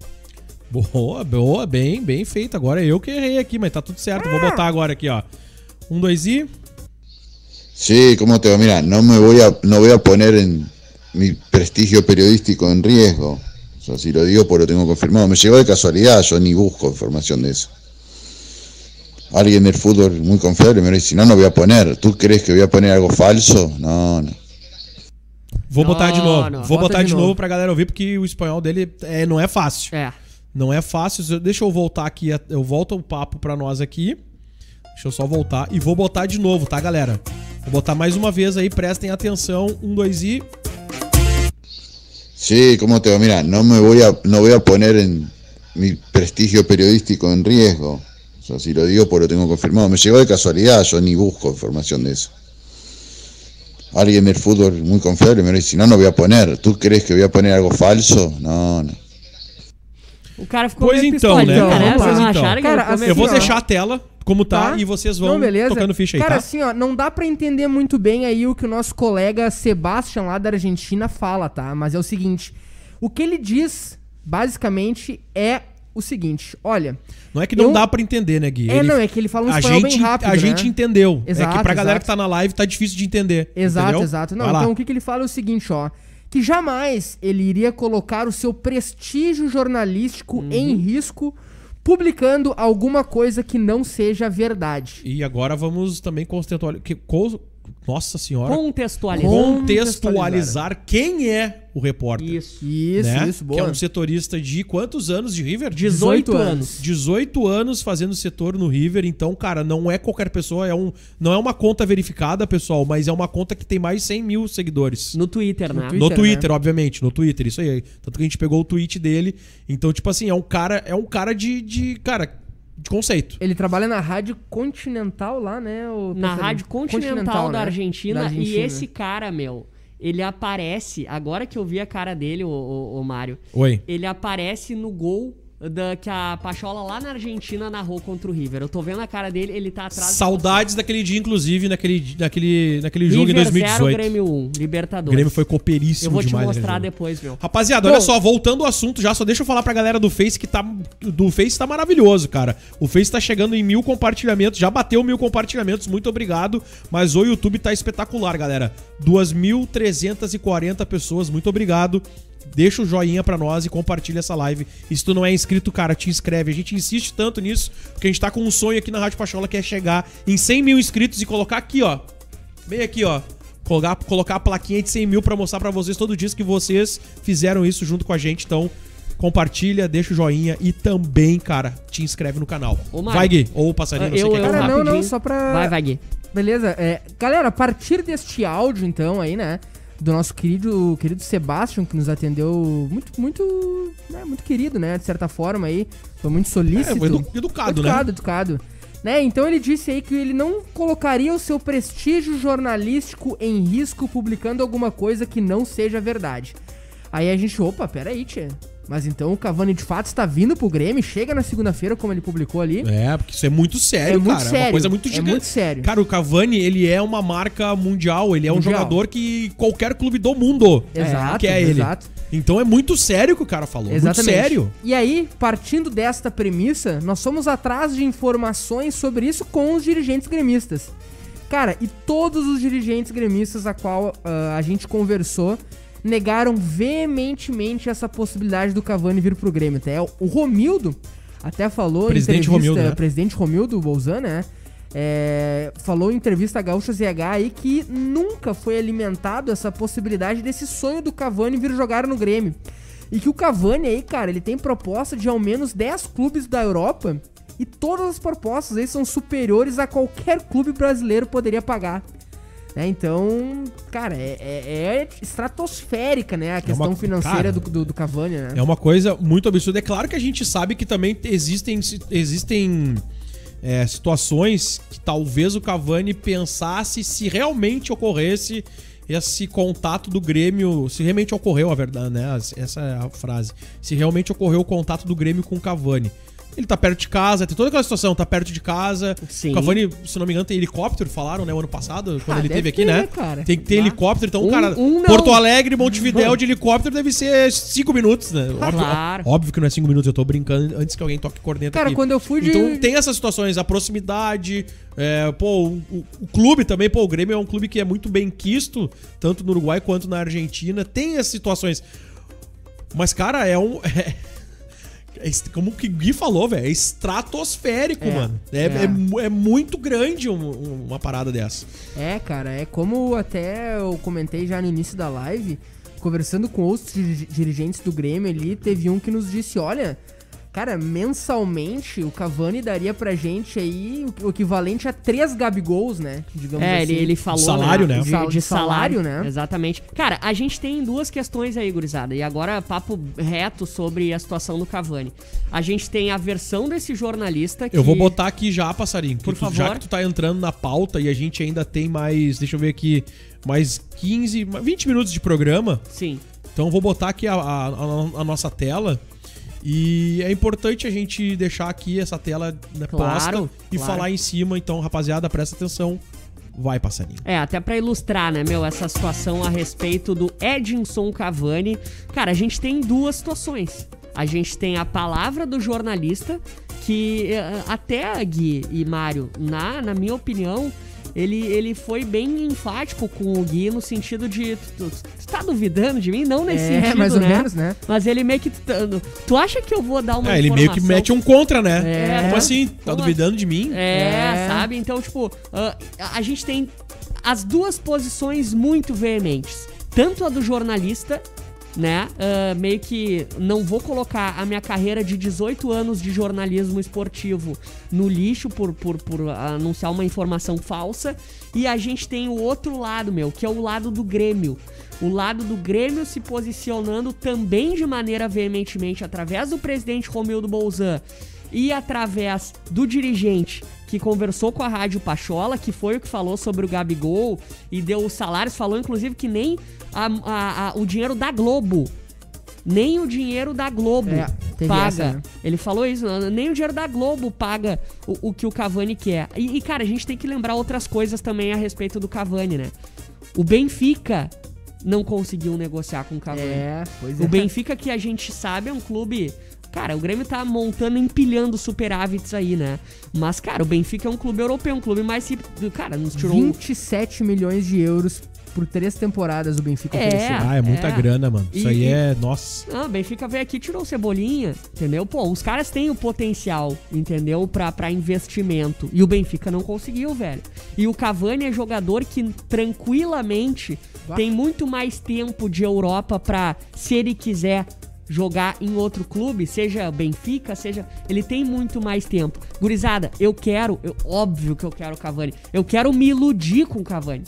Boa, bem feito. Agora eu que errei aqui, mas tá tudo certo. Vou botar agora aqui, ó. 1, 2 e... Sí, ¿cómo te va? Mira, no voy a poner mi prestigio periodístico en riesgo. O sea, si lo digo porque lo tengo confirmado. Me llegó de casualidad, yo ni busco información de eso. Alguien del fútbol muy confiable me dice, no voy a poner. ¿Tú crees que voy a poner algo falso? No. Vou botar de novo. Vou botar de novo pra galera ouvir, porque o espanhol dele não é fácil. Não é fácil. Deixa eu voltar aqui. Eu volto o papo pra nós aqui. Deixa eu só voltar. E vou botar de novo, tá, galera? Vou botar mais uma vez aí. Prestem atenção. 1, 2 e... Sí, ¿cómo te va? Mira, no voy a poner mi prestigio periodístico en riesgo. O sea, si lo digo porque lo tengo confirmado. Me llegó de casualidad, yo ni busco información de eso. Alguien del fútbol muy confiable me dice, no voy a poner. ¿Tú crees que voy a poner algo falso? No. O cara ficou meio pistolinha, né? Vocês não acharam que ele ficou meio... Eu vou deixar a tela como tá e vocês vão tocando ficha aí, cara, tá? Assim, ó, não dá pra entender muito bem aí o que o nosso colega Sebastian lá da Argentina fala, tá? Mas é o seguinte, o que ele diz, basicamente, é o seguinte, olha... Não é que não dá pra entender, né, Gui? É que ele fala um espanhol bem rápido, A gente entendeu. Exato, é que pra galera que tá na live tá difícil de entender. Exato. Não, então o que ele fala é o seguinte, ó. Que jamais ele iria colocar o seu prestígio jornalístico em risco publicando alguma coisa que não seja verdade. E agora vamos também Nossa senhora. Contextualizar quem é o repórter. Isso, boa. Que é um setorista de quantos anos de River? 18 anos. 18 anos fazendo setor no River. Então, cara, não é qualquer pessoa. Não é uma conta verificada, pessoal, mas é uma conta que tem mais de 100 mil seguidores. No Twitter, né? No Twitter, obviamente. No Twitter, isso aí. Tanto que a gente pegou o tweet dele. Então, tipo assim, é um cara de conceito. Ele trabalha na Rádio Continental lá, né? Na Rádio Continental da Argentina. E esse cara, meu, ele aparece... Agora que eu vi a cara dele, o Mário. Oi. Ele aparece no gol que a Pachola lá na Argentina narrou contra o River. Eu tô vendo a cara dele, ele tá atrás... Saudades daquele dia, inclusive, naquele jogo River em 2018. 0, Grêmio 1, Libertadores. O Grêmio foi copeiríssimo demais. Eu vou te demais, mostrar depois, meu. Rapaziada, olha só, voltando ao assunto já, só deixa eu falar pra galera do Face que do Face tá maravilhoso, cara. O Face tá chegando em 1.000 compartilhamentos, já bateu 1.000 compartilhamentos, muito obrigado. Mas o YouTube tá espetacular, galera. 2.340 pessoas, muito obrigado. Deixa o joinha pra nós e compartilha essa live. E se tu não é inscrito, cara, te inscreve. A gente insiste tanto nisso, porque a gente tá com um sonho aqui na Rádio Pachola, que é chegar em 100 mil inscritos e colocar aqui, ó. Bem aqui, ó. Colocar a plaquinha de 100 mil pra mostrar pra vocês todo dia que vocês fizeram isso junto com a gente. Então, compartilha, deixa o joinha e também, cara, te inscreve no canal. Vai, Gui. Ou o passarinho, não sei o que. Cara, não, só pra... Vai, Gui. Beleza. Galera, a partir deste áudio, então, aí, né? Do nosso querido Sebastian, que nos atendeu muito querido, né? De certa forma aí. Foi muito solícito. Foi educado, né? Educado. Né? Então ele disse aí que ele não colocaria o seu prestígio jornalístico em risco publicando alguma coisa que não seja verdade. Aí a gente, opa, peraí, tchê. Mas então o Cavani de fato está vindo pro Grêmio, chega na segunda-feira, como ele publicou ali. É, porque isso é muito sério, cara. É uma coisa muito gigante. É muito sério. Cara, o Cavani, ele é uma marca mundial, ele é um jogador que qualquer clube do mundo quer ele. Exato. Então é muito sério o que o cara falou. Exatamente. Muito sério. E aí, partindo desta premissa, nós fomos atrás de informações sobre isso com os dirigentes gremistas. Cara, e todos os dirigentes gremistas a qual a gente conversou negaram veementemente essa possibilidade do Cavani vir pro Grêmio. Até o Romildo até falou presidente em entrevista, Romildo, né? Presidente Romildo Bolzan, né? Falou em entrevista a Gaúcha ZH aí que nunca foi alimentado essa possibilidade desse sonho do Cavani vir jogar no Grêmio. E que o Cavani aí, cara, ele tem proposta de ao menos 10 clubes da Europa e todas as propostas aí são superiores a qualquer clube brasileiro poderia pagar. Então, cara, é estratosférica, né? A questão financeira do Cavani, né? É uma coisa muito absurda. É claro que a gente sabe que também existem situações que talvez o Cavani pensasse se realmente ocorresse esse contato do Grêmio, se realmente ocorreu, a verdade, né? Essa é a frase. Se realmente ocorreu o contato do Grêmio com o Cavani. Ele tá perto de casa, tem toda aquela situação, tá perto de casa. Sim. O Cavani, se não me engano, tem helicóptero, falaram, né, o ano passado, quando ele teve aqui, ter, né? Cara. Tem que ter helicóptero, então, cara, Porto Alegre, Montevidéu de helicóptero deve ser 5 minutos, né? Claro. Óbvio que não é 5 minutos, eu tô brincando antes que alguém toque corneta cara, aqui. Quando eu fui de... Então tem essas situações, a proximidade, o clube também, o Grêmio é um clube que é muito bem quisto, tanto no Uruguai quanto na Argentina, tem essas situações. Mas, cara, como o Gui falou, velho, é estratosférico, mano. É muito grande uma parada dessa. Cara, é como até eu comentei já no início da live, conversando com outros dirigentes do Grêmio ali, teve um que nos disse, olha, cara, mensalmente o Cavani daria pra gente aí o equivalente a 3 Gabigols, né? Digamos assim. Ele falou, salário, né? De salário, né? Exatamente. Cara, a gente tem duas questões aí, gurizada. E agora, papo reto sobre a situação do Cavani. A gente tem a versão desse jornalista que... Eu vou botar aqui já, Passarinho. Por favor. Já que tu tá entrando na pauta e a gente ainda tem mais... Deixa eu ver aqui. Mais 20 minutos de programa. Sim. Então eu vou botar aqui a nossa tela... E é importante a gente deixar aqui essa tela, né, posta e falar em cima. Então, rapaziada, presta atenção. Vai, Passarinho. Até pra ilustrar, né, essa situação a respeito do Edinson Cavani. Cara, a gente tem duas situações. A gente tem a palavra do jornalista, que até, Gui e Mário, na minha opinião... Ele foi bem enfático com o Gui no sentido de... Tu tá duvidando de mim? Não nesse sentido, mais ou menos, né? Mas ele meio que... Tu acha que eu vou dar uma informação? Ele meio que mete um contra, né? Como assim? Tá duvidando de mim? Sabe? Então, tipo... a gente tem as duas posições muito veementes. Tanto a do jornalista... né? Meio que não vou colocar a minha carreira de 18 anos de jornalismo esportivo no lixo por anunciar uma informação falsa. E a gente tem o outro lado, que é o lado do Grêmio. O lado do Grêmio se posicionando também de maneira veementemente através do presidente Romildo Bolzan e através do dirigente que conversou com a Rádio Pachola, que foi o que falou sobre o Gabigol e deu os salários, falou inclusive que nem o dinheiro da Globo, nem o dinheiro da Globo paga. Essa, né? Ele falou isso, nem o dinheiro da Globo paga o que o Cavani quer. E, cara, a gente tem que lembrar outras coisas também a respeito do Cavani, né? O Benfica não conseguiu negociar com o Cavani. Pois é. O Benfica, que a gente sabe, é um clube... Cara, o Grêmio tá montando, empilhando superávites aí, né? Mas, cara, o Benfica é um clube europeu, um clube mais... Cara, nos tirou... 27 milhões de euros por 3 temporadas o Benfica ofereceu. É muita grana, mano. Isso aí é... Nossa. O Benfica veio aqui e tirou o Cebolinha, entendeu? Pô, os caras têm o potencial, entendeu? Pra investimento. E o Benfica não conseguiu, velho. E o Cavani é jogador que tranquilamente tem muito mais tempo de Europa pra, se ele quiser... jogar em outro clube, seja Benfica, seja... Ele tem muito mais tempo. Gurizada, óbvio que eu quero o Cavani. Eu quero me iludir com o Cavani.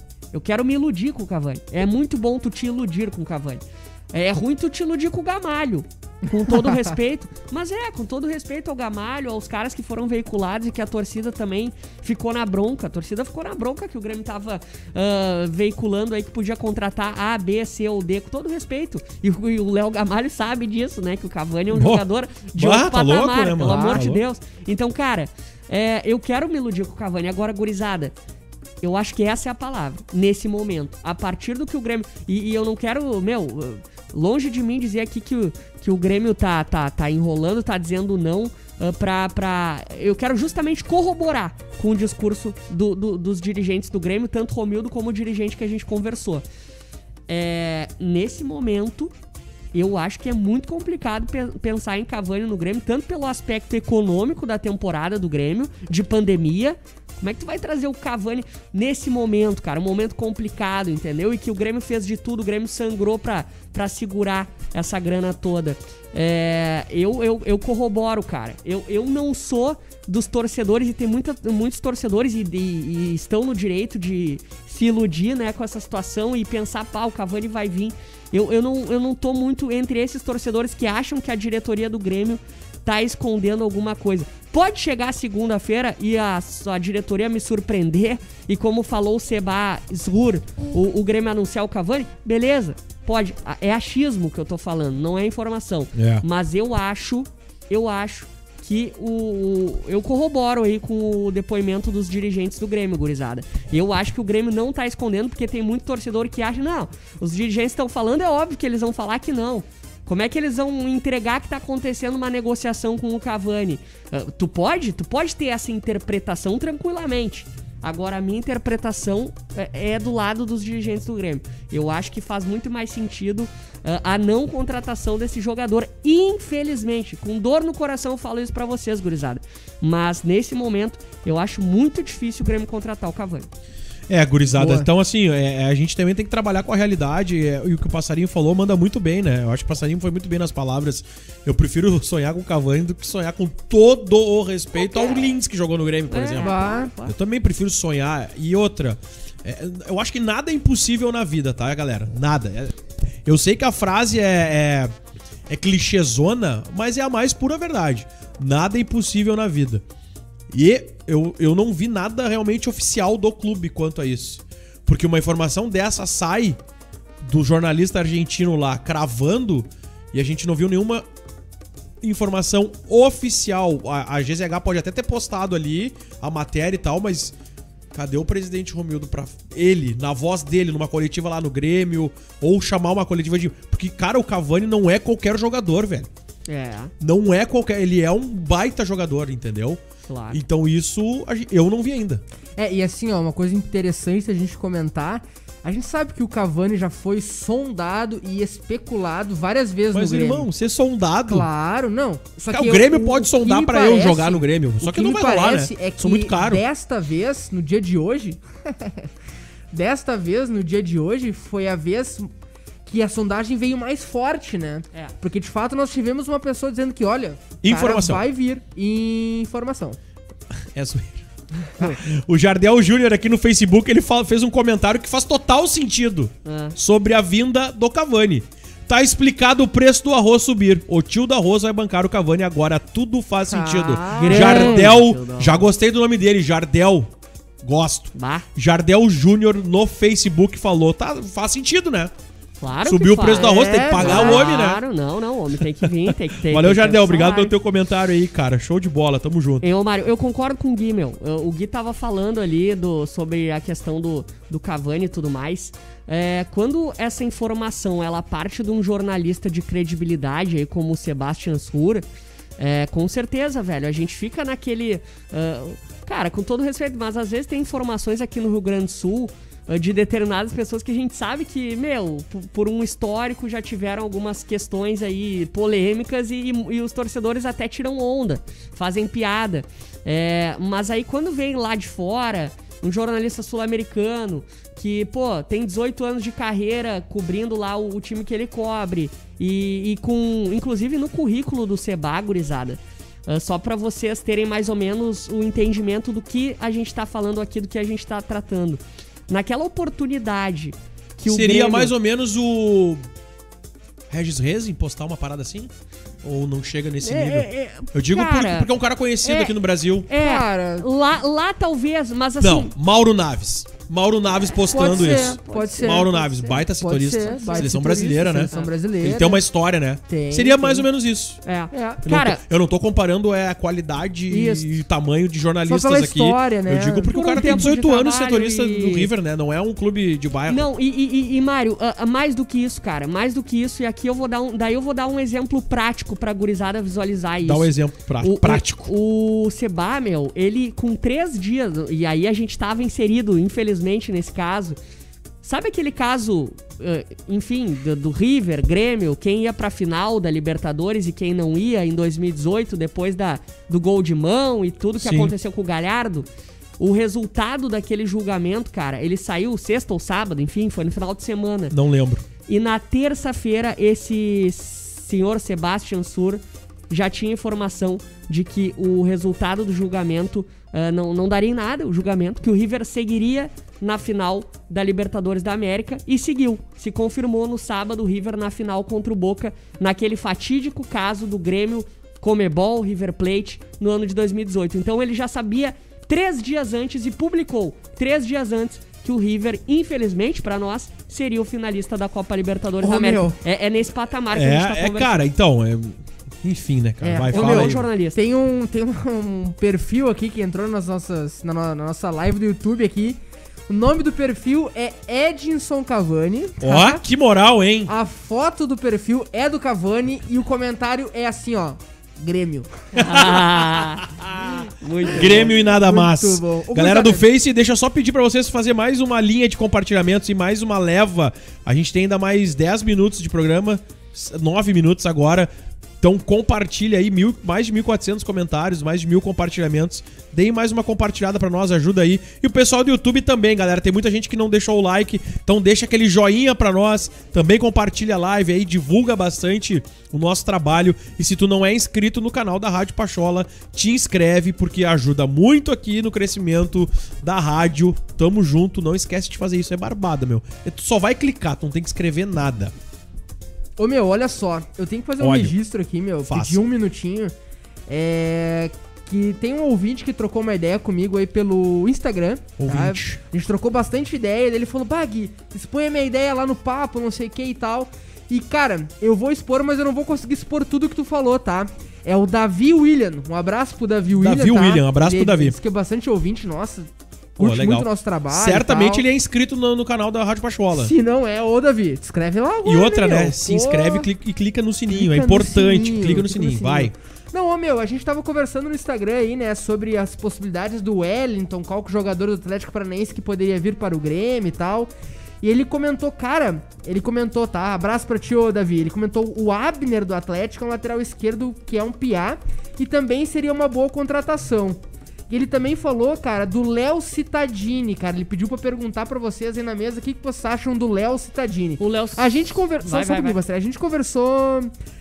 É muito bom tu te iludir com o Cavani. É ruim tu te iludir com o Gamalho. Com todo respeito. Mas com todo respeito ao Gamalho, aos caras que foram veiculados e que a torcida também ficou na bronca. A torcida ficou na bronca que o Grêmio tava veiculando aí que podia contratar A, B, C ou D, com todo respeito. E o Léo Gamalho sabe disso, né? Que o Cavani é um jogador de outro patamar, louco, né, pelo amor de Deus. Então, cara, eu quero me iludir com o Cavani. Agora, gurizada, eu acho que essa é a palavra, nesse momento. A partir do que o Grêmio... E eu não quero, longe de mim dizer aqui que o Grêmio tá enrolando, tá dizendo não eu quero justamente corroborar com o discurso dos dirigentes do Grêmio, tanto Romildo como o dirigente que a gente conversou. Nesse momento, eu acho que é muito complicado pensar em Cavani no Grêmio, tanto pelo aspecto econômico da temporada do Grêmio, de pandemia. Como é que tu vai trazer o Cavani nesse momento, cara? Um momento complicado, entendeu? E que o Grêmio fez de tudo, o Grêmio sangrou pra segurar essa grana toda. Eu corroboro, cara. Eu não sou dos torcedores, e tem muitos torcedores e estão no direito de se iludir, né, com essa situação e pensar, o Cavani vai vir. Eu não tô muito entre esses torcedores que acham que a diretoria do Grêmio tá escondendo alguma coisa. Pode chegar segunda-feira e a diretoria me surpreender e, como falou o Seba Zhur, o Grêmio anunciar o Cavani, beleza, pode. É achismo que eu tô falando, não é informação. Mas eu acho que eu corroboro aí com o depoimento dos dirigentes do Grêmio, gurizada. Eu acho que o Grêmio não tá escondendo, porque tem muito torcedor que acha, não, os dirigentes estão falando, é óbvio que eles vão falar que não. Como é que eles vão entregar que tá acontecendo uma negociação com o Cavani? Tu pode ter essa interpretação tranquilamente. Agora, a minha interpretação é do lado dos dirigentes do Grêmio. Eu acho que faz muito mais sentido a não contratação desse jogador. Infelizmente, com dor no coração eu falo isso pra vocês, gurizada. Mas, nesse momento, eu acho muito difícil o Grêmio contratar o Cavani. Gurizada, Boa. Então assim, a gente também tem que trabalhar com a realidade, e o que o Passarinho falou manda muito bem, né? Eu acho que o Passarinho foi muito bem nas palavras. Eu prefiro sonhar com o Cavani do que sonhar com todo o respeito ao Lins, que jogou no Grêmio, por exemplo. Eu também prefiro sonhar. E outra, eu acho que nada é impossível na vida, tá, galera? Nada. Eu sei que a frase é clichêzona, mas é a mais pura verdade. Nada é impossível na vida. E eu não vi nada realmente oficial do clube quanto a isso. Porque uma informação dessa sai do jornalista argentino lá cravando, e a gente não viu nenhuma informação oficial. A GZH pode até ter postado ali a matéria e tal, mas cadê o presidente Romildo pra ele, na voz dele, numa coletiva lá no Grêmio, ou chamar uma coletiva de... Porque, cara, o Cavani não é qualquer jogador, velho. Não é qualquer... Ele é um baita jogador, entendeu? Claro. Então isso eu não vi ainda. E assim, uma coisa interessante a gente comentar, a gente sabe que o Cavani já foi sondado e especulado várias vezes no Grêmio. Mas, irmão, ser sondado... Claro, não. Só que o Grêmio pode sondar pra eu jogar no Grêmio, só que não vai rolar, né? Sou muito caro. Desta vez, no dia de hoje, foi a vez que a sondagem veio mais forte, né? Porque, de fato, nós tivemos uma pessoa dizendo que, olha, informação. Vai vir informação. O Jardel Júnior aqui no Facebook, ele fez um comentário que faz total sentido sobre a vinda do Cavani. Tá explicado o preço do arroz subir. O tio do arroz vai bancar o Cavani agora. Tudo faz sentido. Jardel, já gostei do nome dele, Jardel. Gosto. Jardel Júnior no Facebook falou, faz sentido, né? Claro. Subiu o preço do arroz, tem que pagar o homem, né? Claro, não, o homem tem que vir, tem que ter. Valeu, Jardel, obrigado pelo teu comentário aí, cara. Show de bola, tamo junto. Mário, eu concordo com o Gui, o Gui tava falando ali sobre a questão do Cavani e tudo mais. Quando essa informação, ela parte de um jornalista de credibilidade, aí, como o Sebastian Schur, com certeza, velho, a gente fica naquele... cara, com todo respeito, mas às vezes tem informações aqui no Rio Grande do Sul de determinadas pessoas que a gente sabe que, por um histórico já tiveram algumas questões aí polêmicas e os torcedores até tiram onda, fazem piada. Mas aí quando vem lá de fora, um jornalista sul-americano que, tem 18 anos de carreira cobrindo lá o time que ele cobre e com, inclusive no currículo do Seba, gurizada, só pra vocês terem mais ou menos o entendimento do que a gente tá falando aqui, do que a gente tá tratando. Naquela oportunidade que o Seria Grêmio... mais ou menos o Regis Rezin postar uma parada assim? Ou não chega nesse nível? Eu digo porque é um cara conhecido aqui no Brasil. Cara, lá talvez, mas assim... Não, Mauro Naves. Mauro Naves postando isso. Pode ser. Mauro Naves, baita setorista. Seleção brasileira, né? Seleção brasileira. Ele tem uma história, né? Seria mais ou menos isso. Cara, eu não tô comparando a qualidade e tamanho de jornalistas só pela aqui. História, né? Eu digo porque o cara tem 18 anos setorista do River, né? Não é um clube de bairro. Não, Mário, mais do que isso, cara. Mais do que isso. E aqui eu vou dar um exemplo prático pra gurizada visualizar isso. Dá um exemplo prático. O Seba, ele com 3 dias, e aí a gente tava inserido, infelizmente, nesse caso. Sabe aquele caso, enfim, do River, Grêmio, quem ia pra final da Libertadores e quem não ia em 2018, depois do gol de mão e tudo que aconteceu com o Galhardo? O resultado daquele julgamento, cara, ele saiu sexta ou sábado, enfim, foi no final de semana. Não lembro. E na terça-feira, esse senhor Sebastian Sur já tinha informação de que o resultado do julgamento não daria em nada, o julgamento, que o River seguiria na final da Libertadores da América, e seguiu. Se confirmou no sábado o River na final contra o Boca, naquele fatídico caso do Grêmio, Comebol, River Plate, no ano de 2018. Então ele já sabia 3 dias antes e publicou 3 dias antes que o River, infelizmente pra nós, seria o finalista da Copa Libertadores da América. É nesse patamar que a gente tá conversando. Cara, então... Enfim, né, cara? Vai, fala aí. Jornalista. Tem um perfil aqui que entrou na nossa live do YouTube aqui. O nome do perfil é Edinson Cavani. Ó, que moral, hein? A foto do perfil é do Cavani e o comentário é assim, ó. Grêmio. Muito Grêmio bom. e nada mais. Bom. Galera do Face, deixa eu só pedir pra vocês fazer mais uma linha de compartilhamentos e mais uma leva. A gente tem ainda mais 10 minutos de programa, 9 minutos agora. Então compartilha aí, mais de 1.400 comentários, mais de 1.000 compartilhamentos. Deem mais uma compartilhada pra nós, ajuda aí. E o pessoal do YouTube também, galera. Tem muita gente que não deixou o like, então deixa aquele joinha pra nós. Também compartilha a live aí, divulga bastante o nosso trabalho. E se tu não é inscrito no canal da Rádio Pachola, te inscreve, porque ajuda muito aqui no crescimento da rádio. Tamo junto, não esquece de fazer isso, é barbada, meu. Tu só vai clicar, tu não tem que escrever nada. Ô, olha só, eu tenho que fazer um registro aqui, pedir um minutinho. Que tem um ouvinte que trocou uma ideia comigo aí pelo Instagram. Ouvinte. Tá? A gente trocou bastante ideia, ele falou, Bag, expõe a minha ideia lá no papo, não sei o que e tal. E, cara, eu vou expor, mas eu não vou conseguir expor tudo que tu falou, tá? É o Davi William, um abraço pro Davi William, William, um abraço pro Davi. Ele disse que é bastante ouvinte, nossa... Curte muito o nosso trabalho. Certamente ele é inscrito no canal da Rádio Pachola. Se não é, ô Davi, te inscreve lá agora. E outra, né? Se inscreve e clica no sininho. É importante, clica no sininho. Vai. Não, a gente tava conversando no Instagram aí, né, sobre as possibilidades do Wellington, qual que o jogador do Atlético Paranaense que poderia vir para o Grêmio e tal. E ele comentou, tá? Abraço pra ti, ô Davi. Ele comentou o Abner do Atlético, é um lateral esquerdo que é um piá e também seria uma boa contratação. E ele também falou, cara, do Léo Cittadini, cara. Ele pediu pra perguntar pra vocês aí na mesa o que vocês acham do Léo Cittadini. O Léo... A gente conversou... A gente conversou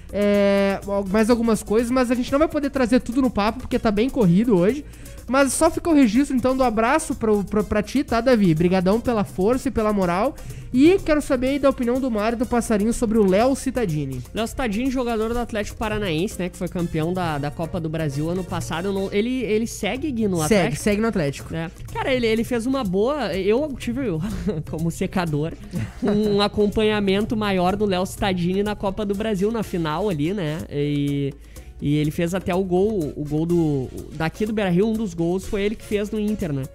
mais algumas coisas, mas a gente não vai poder trazer tudo no papo, porque tá bem corrido hoje. Mas só fica o registro, então, do abraço pra ti, tá, Davi? Brigadão pela força e pela moral. E quero saber aí da opinião do Mário e do Passarinho sobre o Léo Cittadini. Léo Cittadini, jogador do Atlético Paranaense, né? Que foi campeão da Copa do Brasil ano passado. Ele segue, Gui, no Atlético? Segue no Atlético. É. Cara, ele fez uma boa... Eu tive, como secador, um acompanhamento maior do Léo Cittadini na Copa do Brasil, na final ali, né? E ele fez até o gol daqui do Beira-Rio, um dos gols foi ele que fez no Inter, né?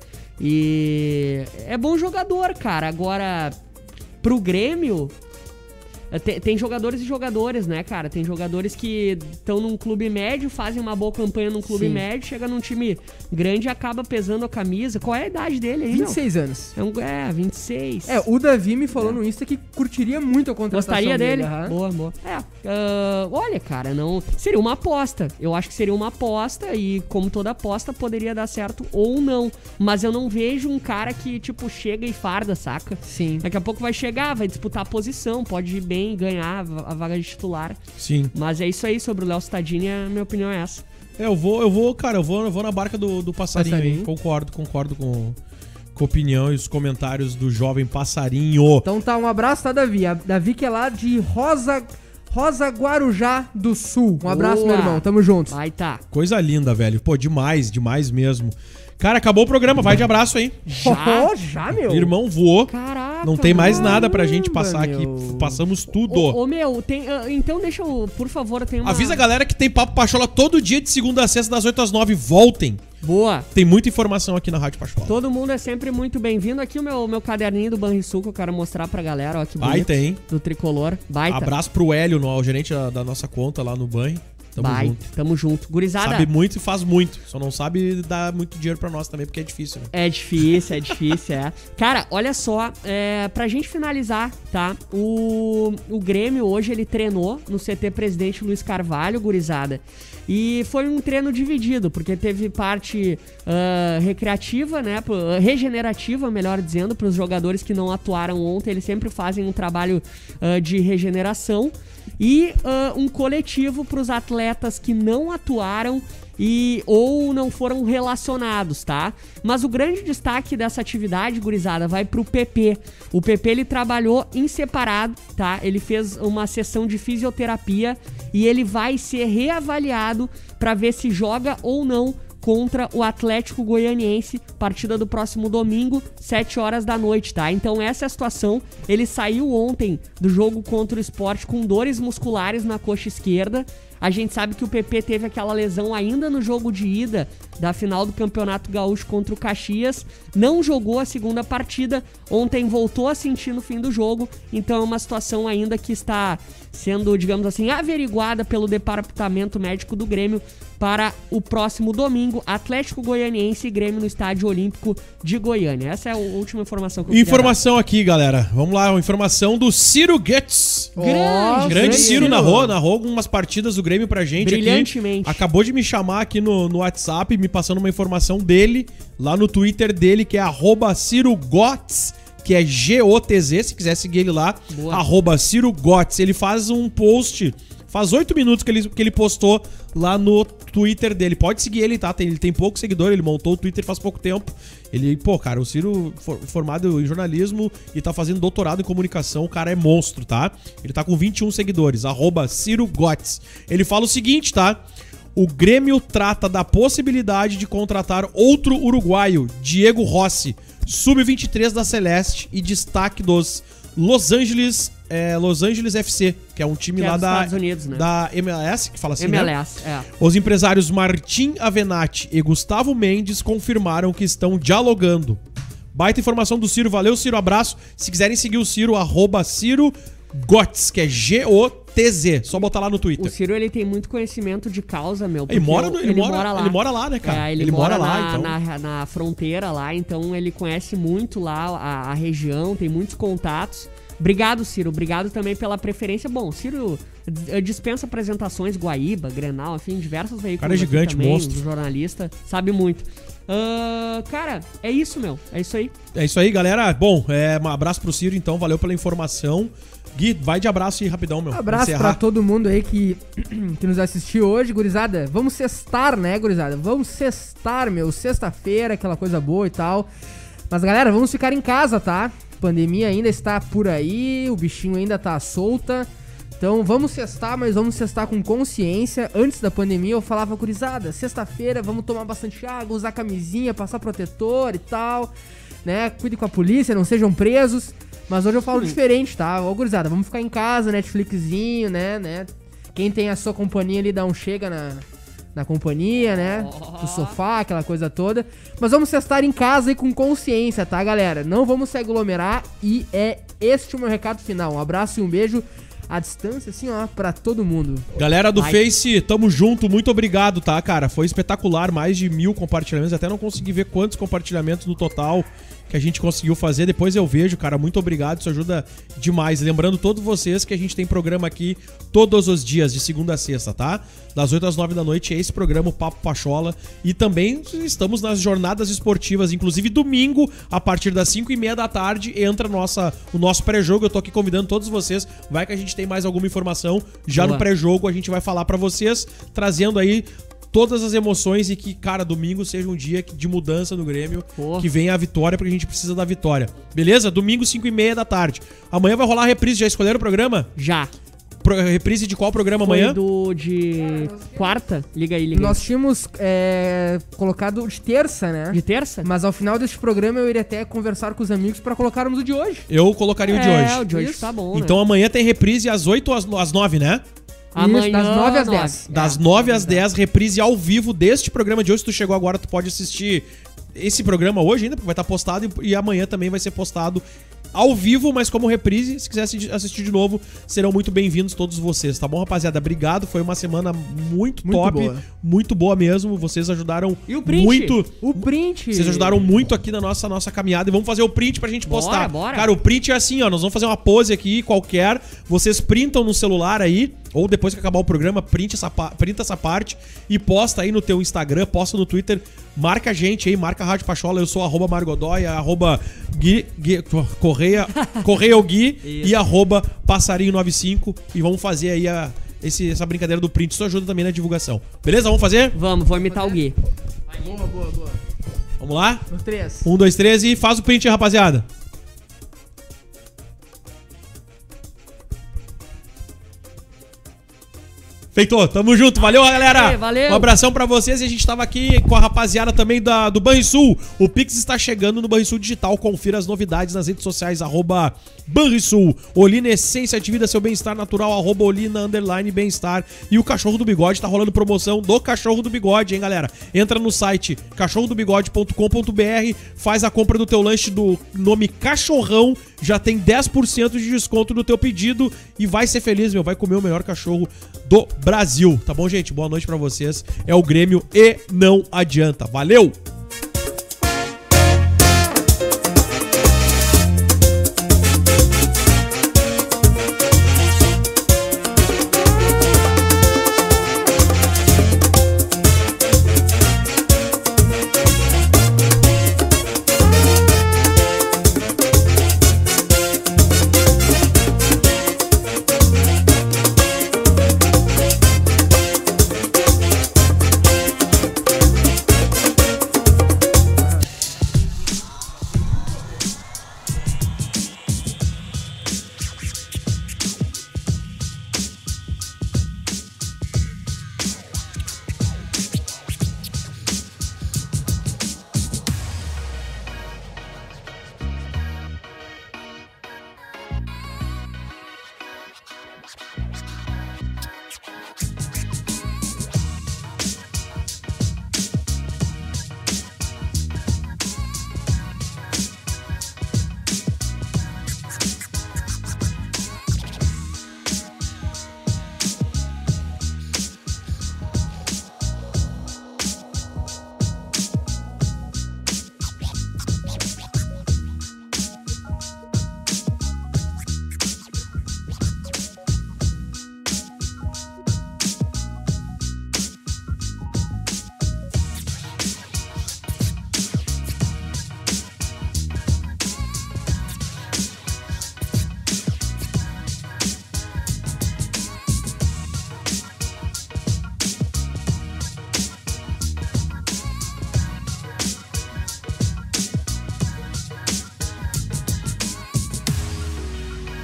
E é bom jogador, cara. Agora, pro Grêmio, tem jogadores e jogadores, né, cara? Tem jogadores que estão num clube médio, fazem uma boa campanha num clube médio, chega num time grande e acaba pesando a camisa. Qual é a idade dele aí, 26 anos. 26. O Davi me falou no Insta que curtiria muito a contratação. Gostaria dele? Boa. Olha, cara, não... Seria uma aposta. Eu acho que seria uma aposta e, como toda aposta, poderia dar certo ou não. Mas eu não vejo um cara que, tipo, chega e farda, saca? Sim. Daqui a pouco vai chegar, vai disputar a posição, pode ir bem, ganhar a vaga de titular. Sim. Mas é isso aí, sobre o Léo Cittadini, a minha opinião é essa. Eu vou na barca do Passarinho. Concordo com a opinião e os comentários do jovem Passarinho. Então tá, um abraço, tá, Davi? Davi que é lá de Rosa Guarujá do Sul. Um abraço, Boa. meu irmão. Tamo junto. Vai tá. Coisa linda, velho. Pô, demais mesmo. Cara, acabou o programa. Vai de abraço aí. Já, meu? Irmão voou. Caraca. Não tem mais nada pra gente caramba, passar aqui. meu. Passamos tudo. Ô, meu, tem, então deixa eu, por favor, eu tenho uma... Avisa a galera que tem Papo Pachola todo dia de segunda a sexta, das 8 às 9. Voltem. Boa. Tem muita informação aqui na Rádio Pachola. Todo mundo é sempre muito bem-vindo. Aqui o meu caderninho do Banrisul que eu quero mostrar pra galera, ó, que bonito. Baita, hein? Do Tricolor. Baita. Abraço pro Hélio, o gerente da nossa conta lá no Banho. Tamo Baita. junto. Tamo junto. Gurizada. Sabe muito e faz muito. Só não sabe dar muito dinheiro pra nós também, porque é difícil, né? É difícil, é. Cara, olha só, pra gente finalizar, tá? O Grêmio hoje, ele treinou no CT Presidente Luiz Carvalho, gurizada. E foi um treino dividido, porque teve parte recreativa, né? Regenerativa, melhor dizendo, pros jogadores que não atuaram ontem. Eles sempre fazem um trabalho de regeneração. E um coletivo para os atletas que não atuaram ou não foram relacionados, tá? Mas o grande destaque dessa atividade, gurizada, vai pro PP. O PP, ele trabalhou em separado, tá? Ele fez uma sessão de fisioterapia e ele vai ser reavaliado para ver se joga ou não contra o Atlético Goianiense, partida do próximo domingo, 7 horas da noite, tá? Então essa é a situação. Ele saiu ontem do jogo contra o Sport com dores musculares na coxa esquerda. A gente sabe que o PP teve aquela lesão ainda no jogo de ida da final do Campeonato Gaúcho contra o Caxias. Não jogou a segunda partida. Ontem voltou a sentir no fim do jogo. Então é uma situação ainda que está sendo, digamos assim, averiguada pelo departamento médico do Grêmio para o próximo domingo. Atlético Goianiense e Grêmio no Estádio Olímpico de Goiânia. Essa é a última informação que eu queria Informação aqui, galera. Vamos lá, uma informação do Ciro Goetz. Grande Ciro narrou algumas partidas do Grêmio pra gente brilhantemente aqui. Acabou de me chamar aqui no WhatsApp, me passando uma informação dele, lá no Twitter dele, que é @CiroGotz, que é GOTZ, se quiser seguir ele lá, @CiroGotz. Ele faz um post, faz 8 minutos que ele postou lá no Twitter dele. Pode seguir ele, tá? Ele tem pouco seguidor, ele montou o Twitter faz pouco tempo. Ele, cara, o Ciro formado em jornalismo e tá fazendo doutorado em comunicação, o cara é monstro, tá? Ele tá com 21 seguidores, @CiroGotz. Ele fala o seguinte, tá? O Grêmio trata da possibilidade de contratar outro uruguaio, Diego Rossi, sub-23 da Celeste e destaque dos Los Angeles FC, que é um time lá da Estados Unidos, né? Da MLS, que fala assim, MLS, né? Os empresários Martim Avenatti e Gustavo Mendes confirmaram que estão dialogando. Baita informação do Ciro, valeu Ciro, abraço. Se quiserem seguir o Ciro, @CiroGotz, que é GOTZ, só botar lá no Twitter. O Ciro, ele tem muito conhecimento de causa, meu. Ele mora lá, né, cara? Ele mora lá, então. Na fronteira lá, então ele conhece muito lá a região, tem muitos contatos. Obrigado, Ciro. Obrigado também pela preferência. Bom, Ciro dispensa apresentações, Guaíba, Grenal, enfim, diversos veículos. Cara é gigante, também, monstro. Jornalista, sabe muito. Cara, é isso, meu. É isso aí. É isso aí, galera. Bom, um abraço pro Ciro, então. Valeu pela informação. Gui, vai de abraço aí rapidão, meu. Abraço pra todo mundo aí que nos assistiu hoje, gurizada. Vamos sextar, né, gurizada? Vamos sextar, meu. Sexta-feira, aquela coisa boa e tal. Mas, galera, vamos ficar em casa, tá? A pandemia ainda está por aí, o bichinho ainda tá solta. Então vamos sextar, mas vamos sextar com consciência. Antes da pandemia eu falava, gurizada, sexta-feira vamos tomar bastante água, usar camisinha, passar protetor e tal, né? Cuide com a polícia, não sejam presos. Mas hoje eu falo diferente, tá? Ó, gurizada, vamos ficar em casa, Netflixzinho, né? Quem tem a sua companhia ali dá um chega na companhia, né? No sofá, aquela coisa toda. Mas vamos estar em casa e com consciência, tá, galera? Não vamos se aglomerar e é este o meu recado final. Um abraço e um beijo à distância, assim, ó, pra todo mundo. Galera do Face, tamo junto, muito obrigado, tá, cara? Foi espetacular, mais de 1000 compartilhamentos. Até não consegui ver quantos compartilhamentos no total que a gente conseguiu fazer, depois eu vejo, cara, muito obrigado, isso ajuda demais. Lembrando todos vocês que a gente tem programa aqui todos os dias, de segunda a sexta, tá? Das 8 às 9 da noite é esse programa, o Papo Pachola, e também estamos nas jornadas esportivas, inclusive domingo, a partir das 5:30 da tarde, entra o nosso pré-jogo. Eu tô aqui convidando todos vocês, vai que a gente tem mais alguma informação, já no pré-jogo a gente vai falar pra vocês, trazendo aí todas as emoções e que, cara, domingo seja um dia de mudança no Grêmio, que venha a vitória, porque a gente precisa da vitória. Beleza? Domingo, 5:30 da tarde. Amanhã vai rolar a reprise. Já escolheram o programa? Já. reprise de qual programa Foi amanhã? de quarta? Liga aí. Nós tínhamos colocado de terça, né? De terça? Mas ao final deste programa eu iria até conversar com os amigos pra colocarmos o de hoje. Eu colocaria o de hoje. O de hoje Isso. tá bom, Então amanhã tem reprise às 8 ou às 9, né? Amanhã, Isso, das 9 às 10. Das 9 às 10, reprise ao vivo deste programa de hoje. Se tu chegou agora, tu pode assistir esse programa hoje ainda, porque vai estar postado e amanhã também vai ser postado ao vivo, mas como reprise. Se quiser assistir de novo, serão muito bem-vindos todos vocês, tá bom, rapaziada? Obrigado, foi uma semana muito top, boa. muito boa mesmo. Vocês ajudaram E o print? muito. O print. Vocês ajudaram muito aqui na nossa caminhada e vamos fazer o print pra gente postar. Bora. Cara, o print é assim, ó, nós vamos fazer uma pose aqui qualquer, vocês printam no celular aí, ou depois que acabar o programa, printa essa parte e posta aí no teu Instagram, posta no Twitter, marca a gente aí, marca a Rádio Pachola, eu sou @Margodoy, Correia Gui e @Passarinho95 e vamos fazer aí essa brincadeira do print, isso ajuda também na divulgação. Beleza? Vamos fazer? Vamos, vou imitar o Gui. Boa. Vamos lá? No 3. 1, 2, 3 e faz o print, rapaziada. Feito, tamo junto, valeu galera! Valeu. Um abração pra vocês e a gente tava aqui com a rapaziada também do Banrisul. O Pix está chegando no Banrisul Digital, confira as novidades nas redes sociais, @Banrisul. Olina Essência de Vida, seu bem-estar natural, @Olina_bem-estar. E o Cachorro do Bigode, tá rolando promoção do Cachorro do Bigode, hein galera? Entra no site cachorrodobigode.com.br, faz a compra do teu lanche do nome Cachorrão, já tem 10% de desconto no teu pedido e vai ser feliz, vai comer o melhor cachorro do Brasil, tá bom, gente? Boa noite pra vocês. É o Grêmio e não adianta. Valeu!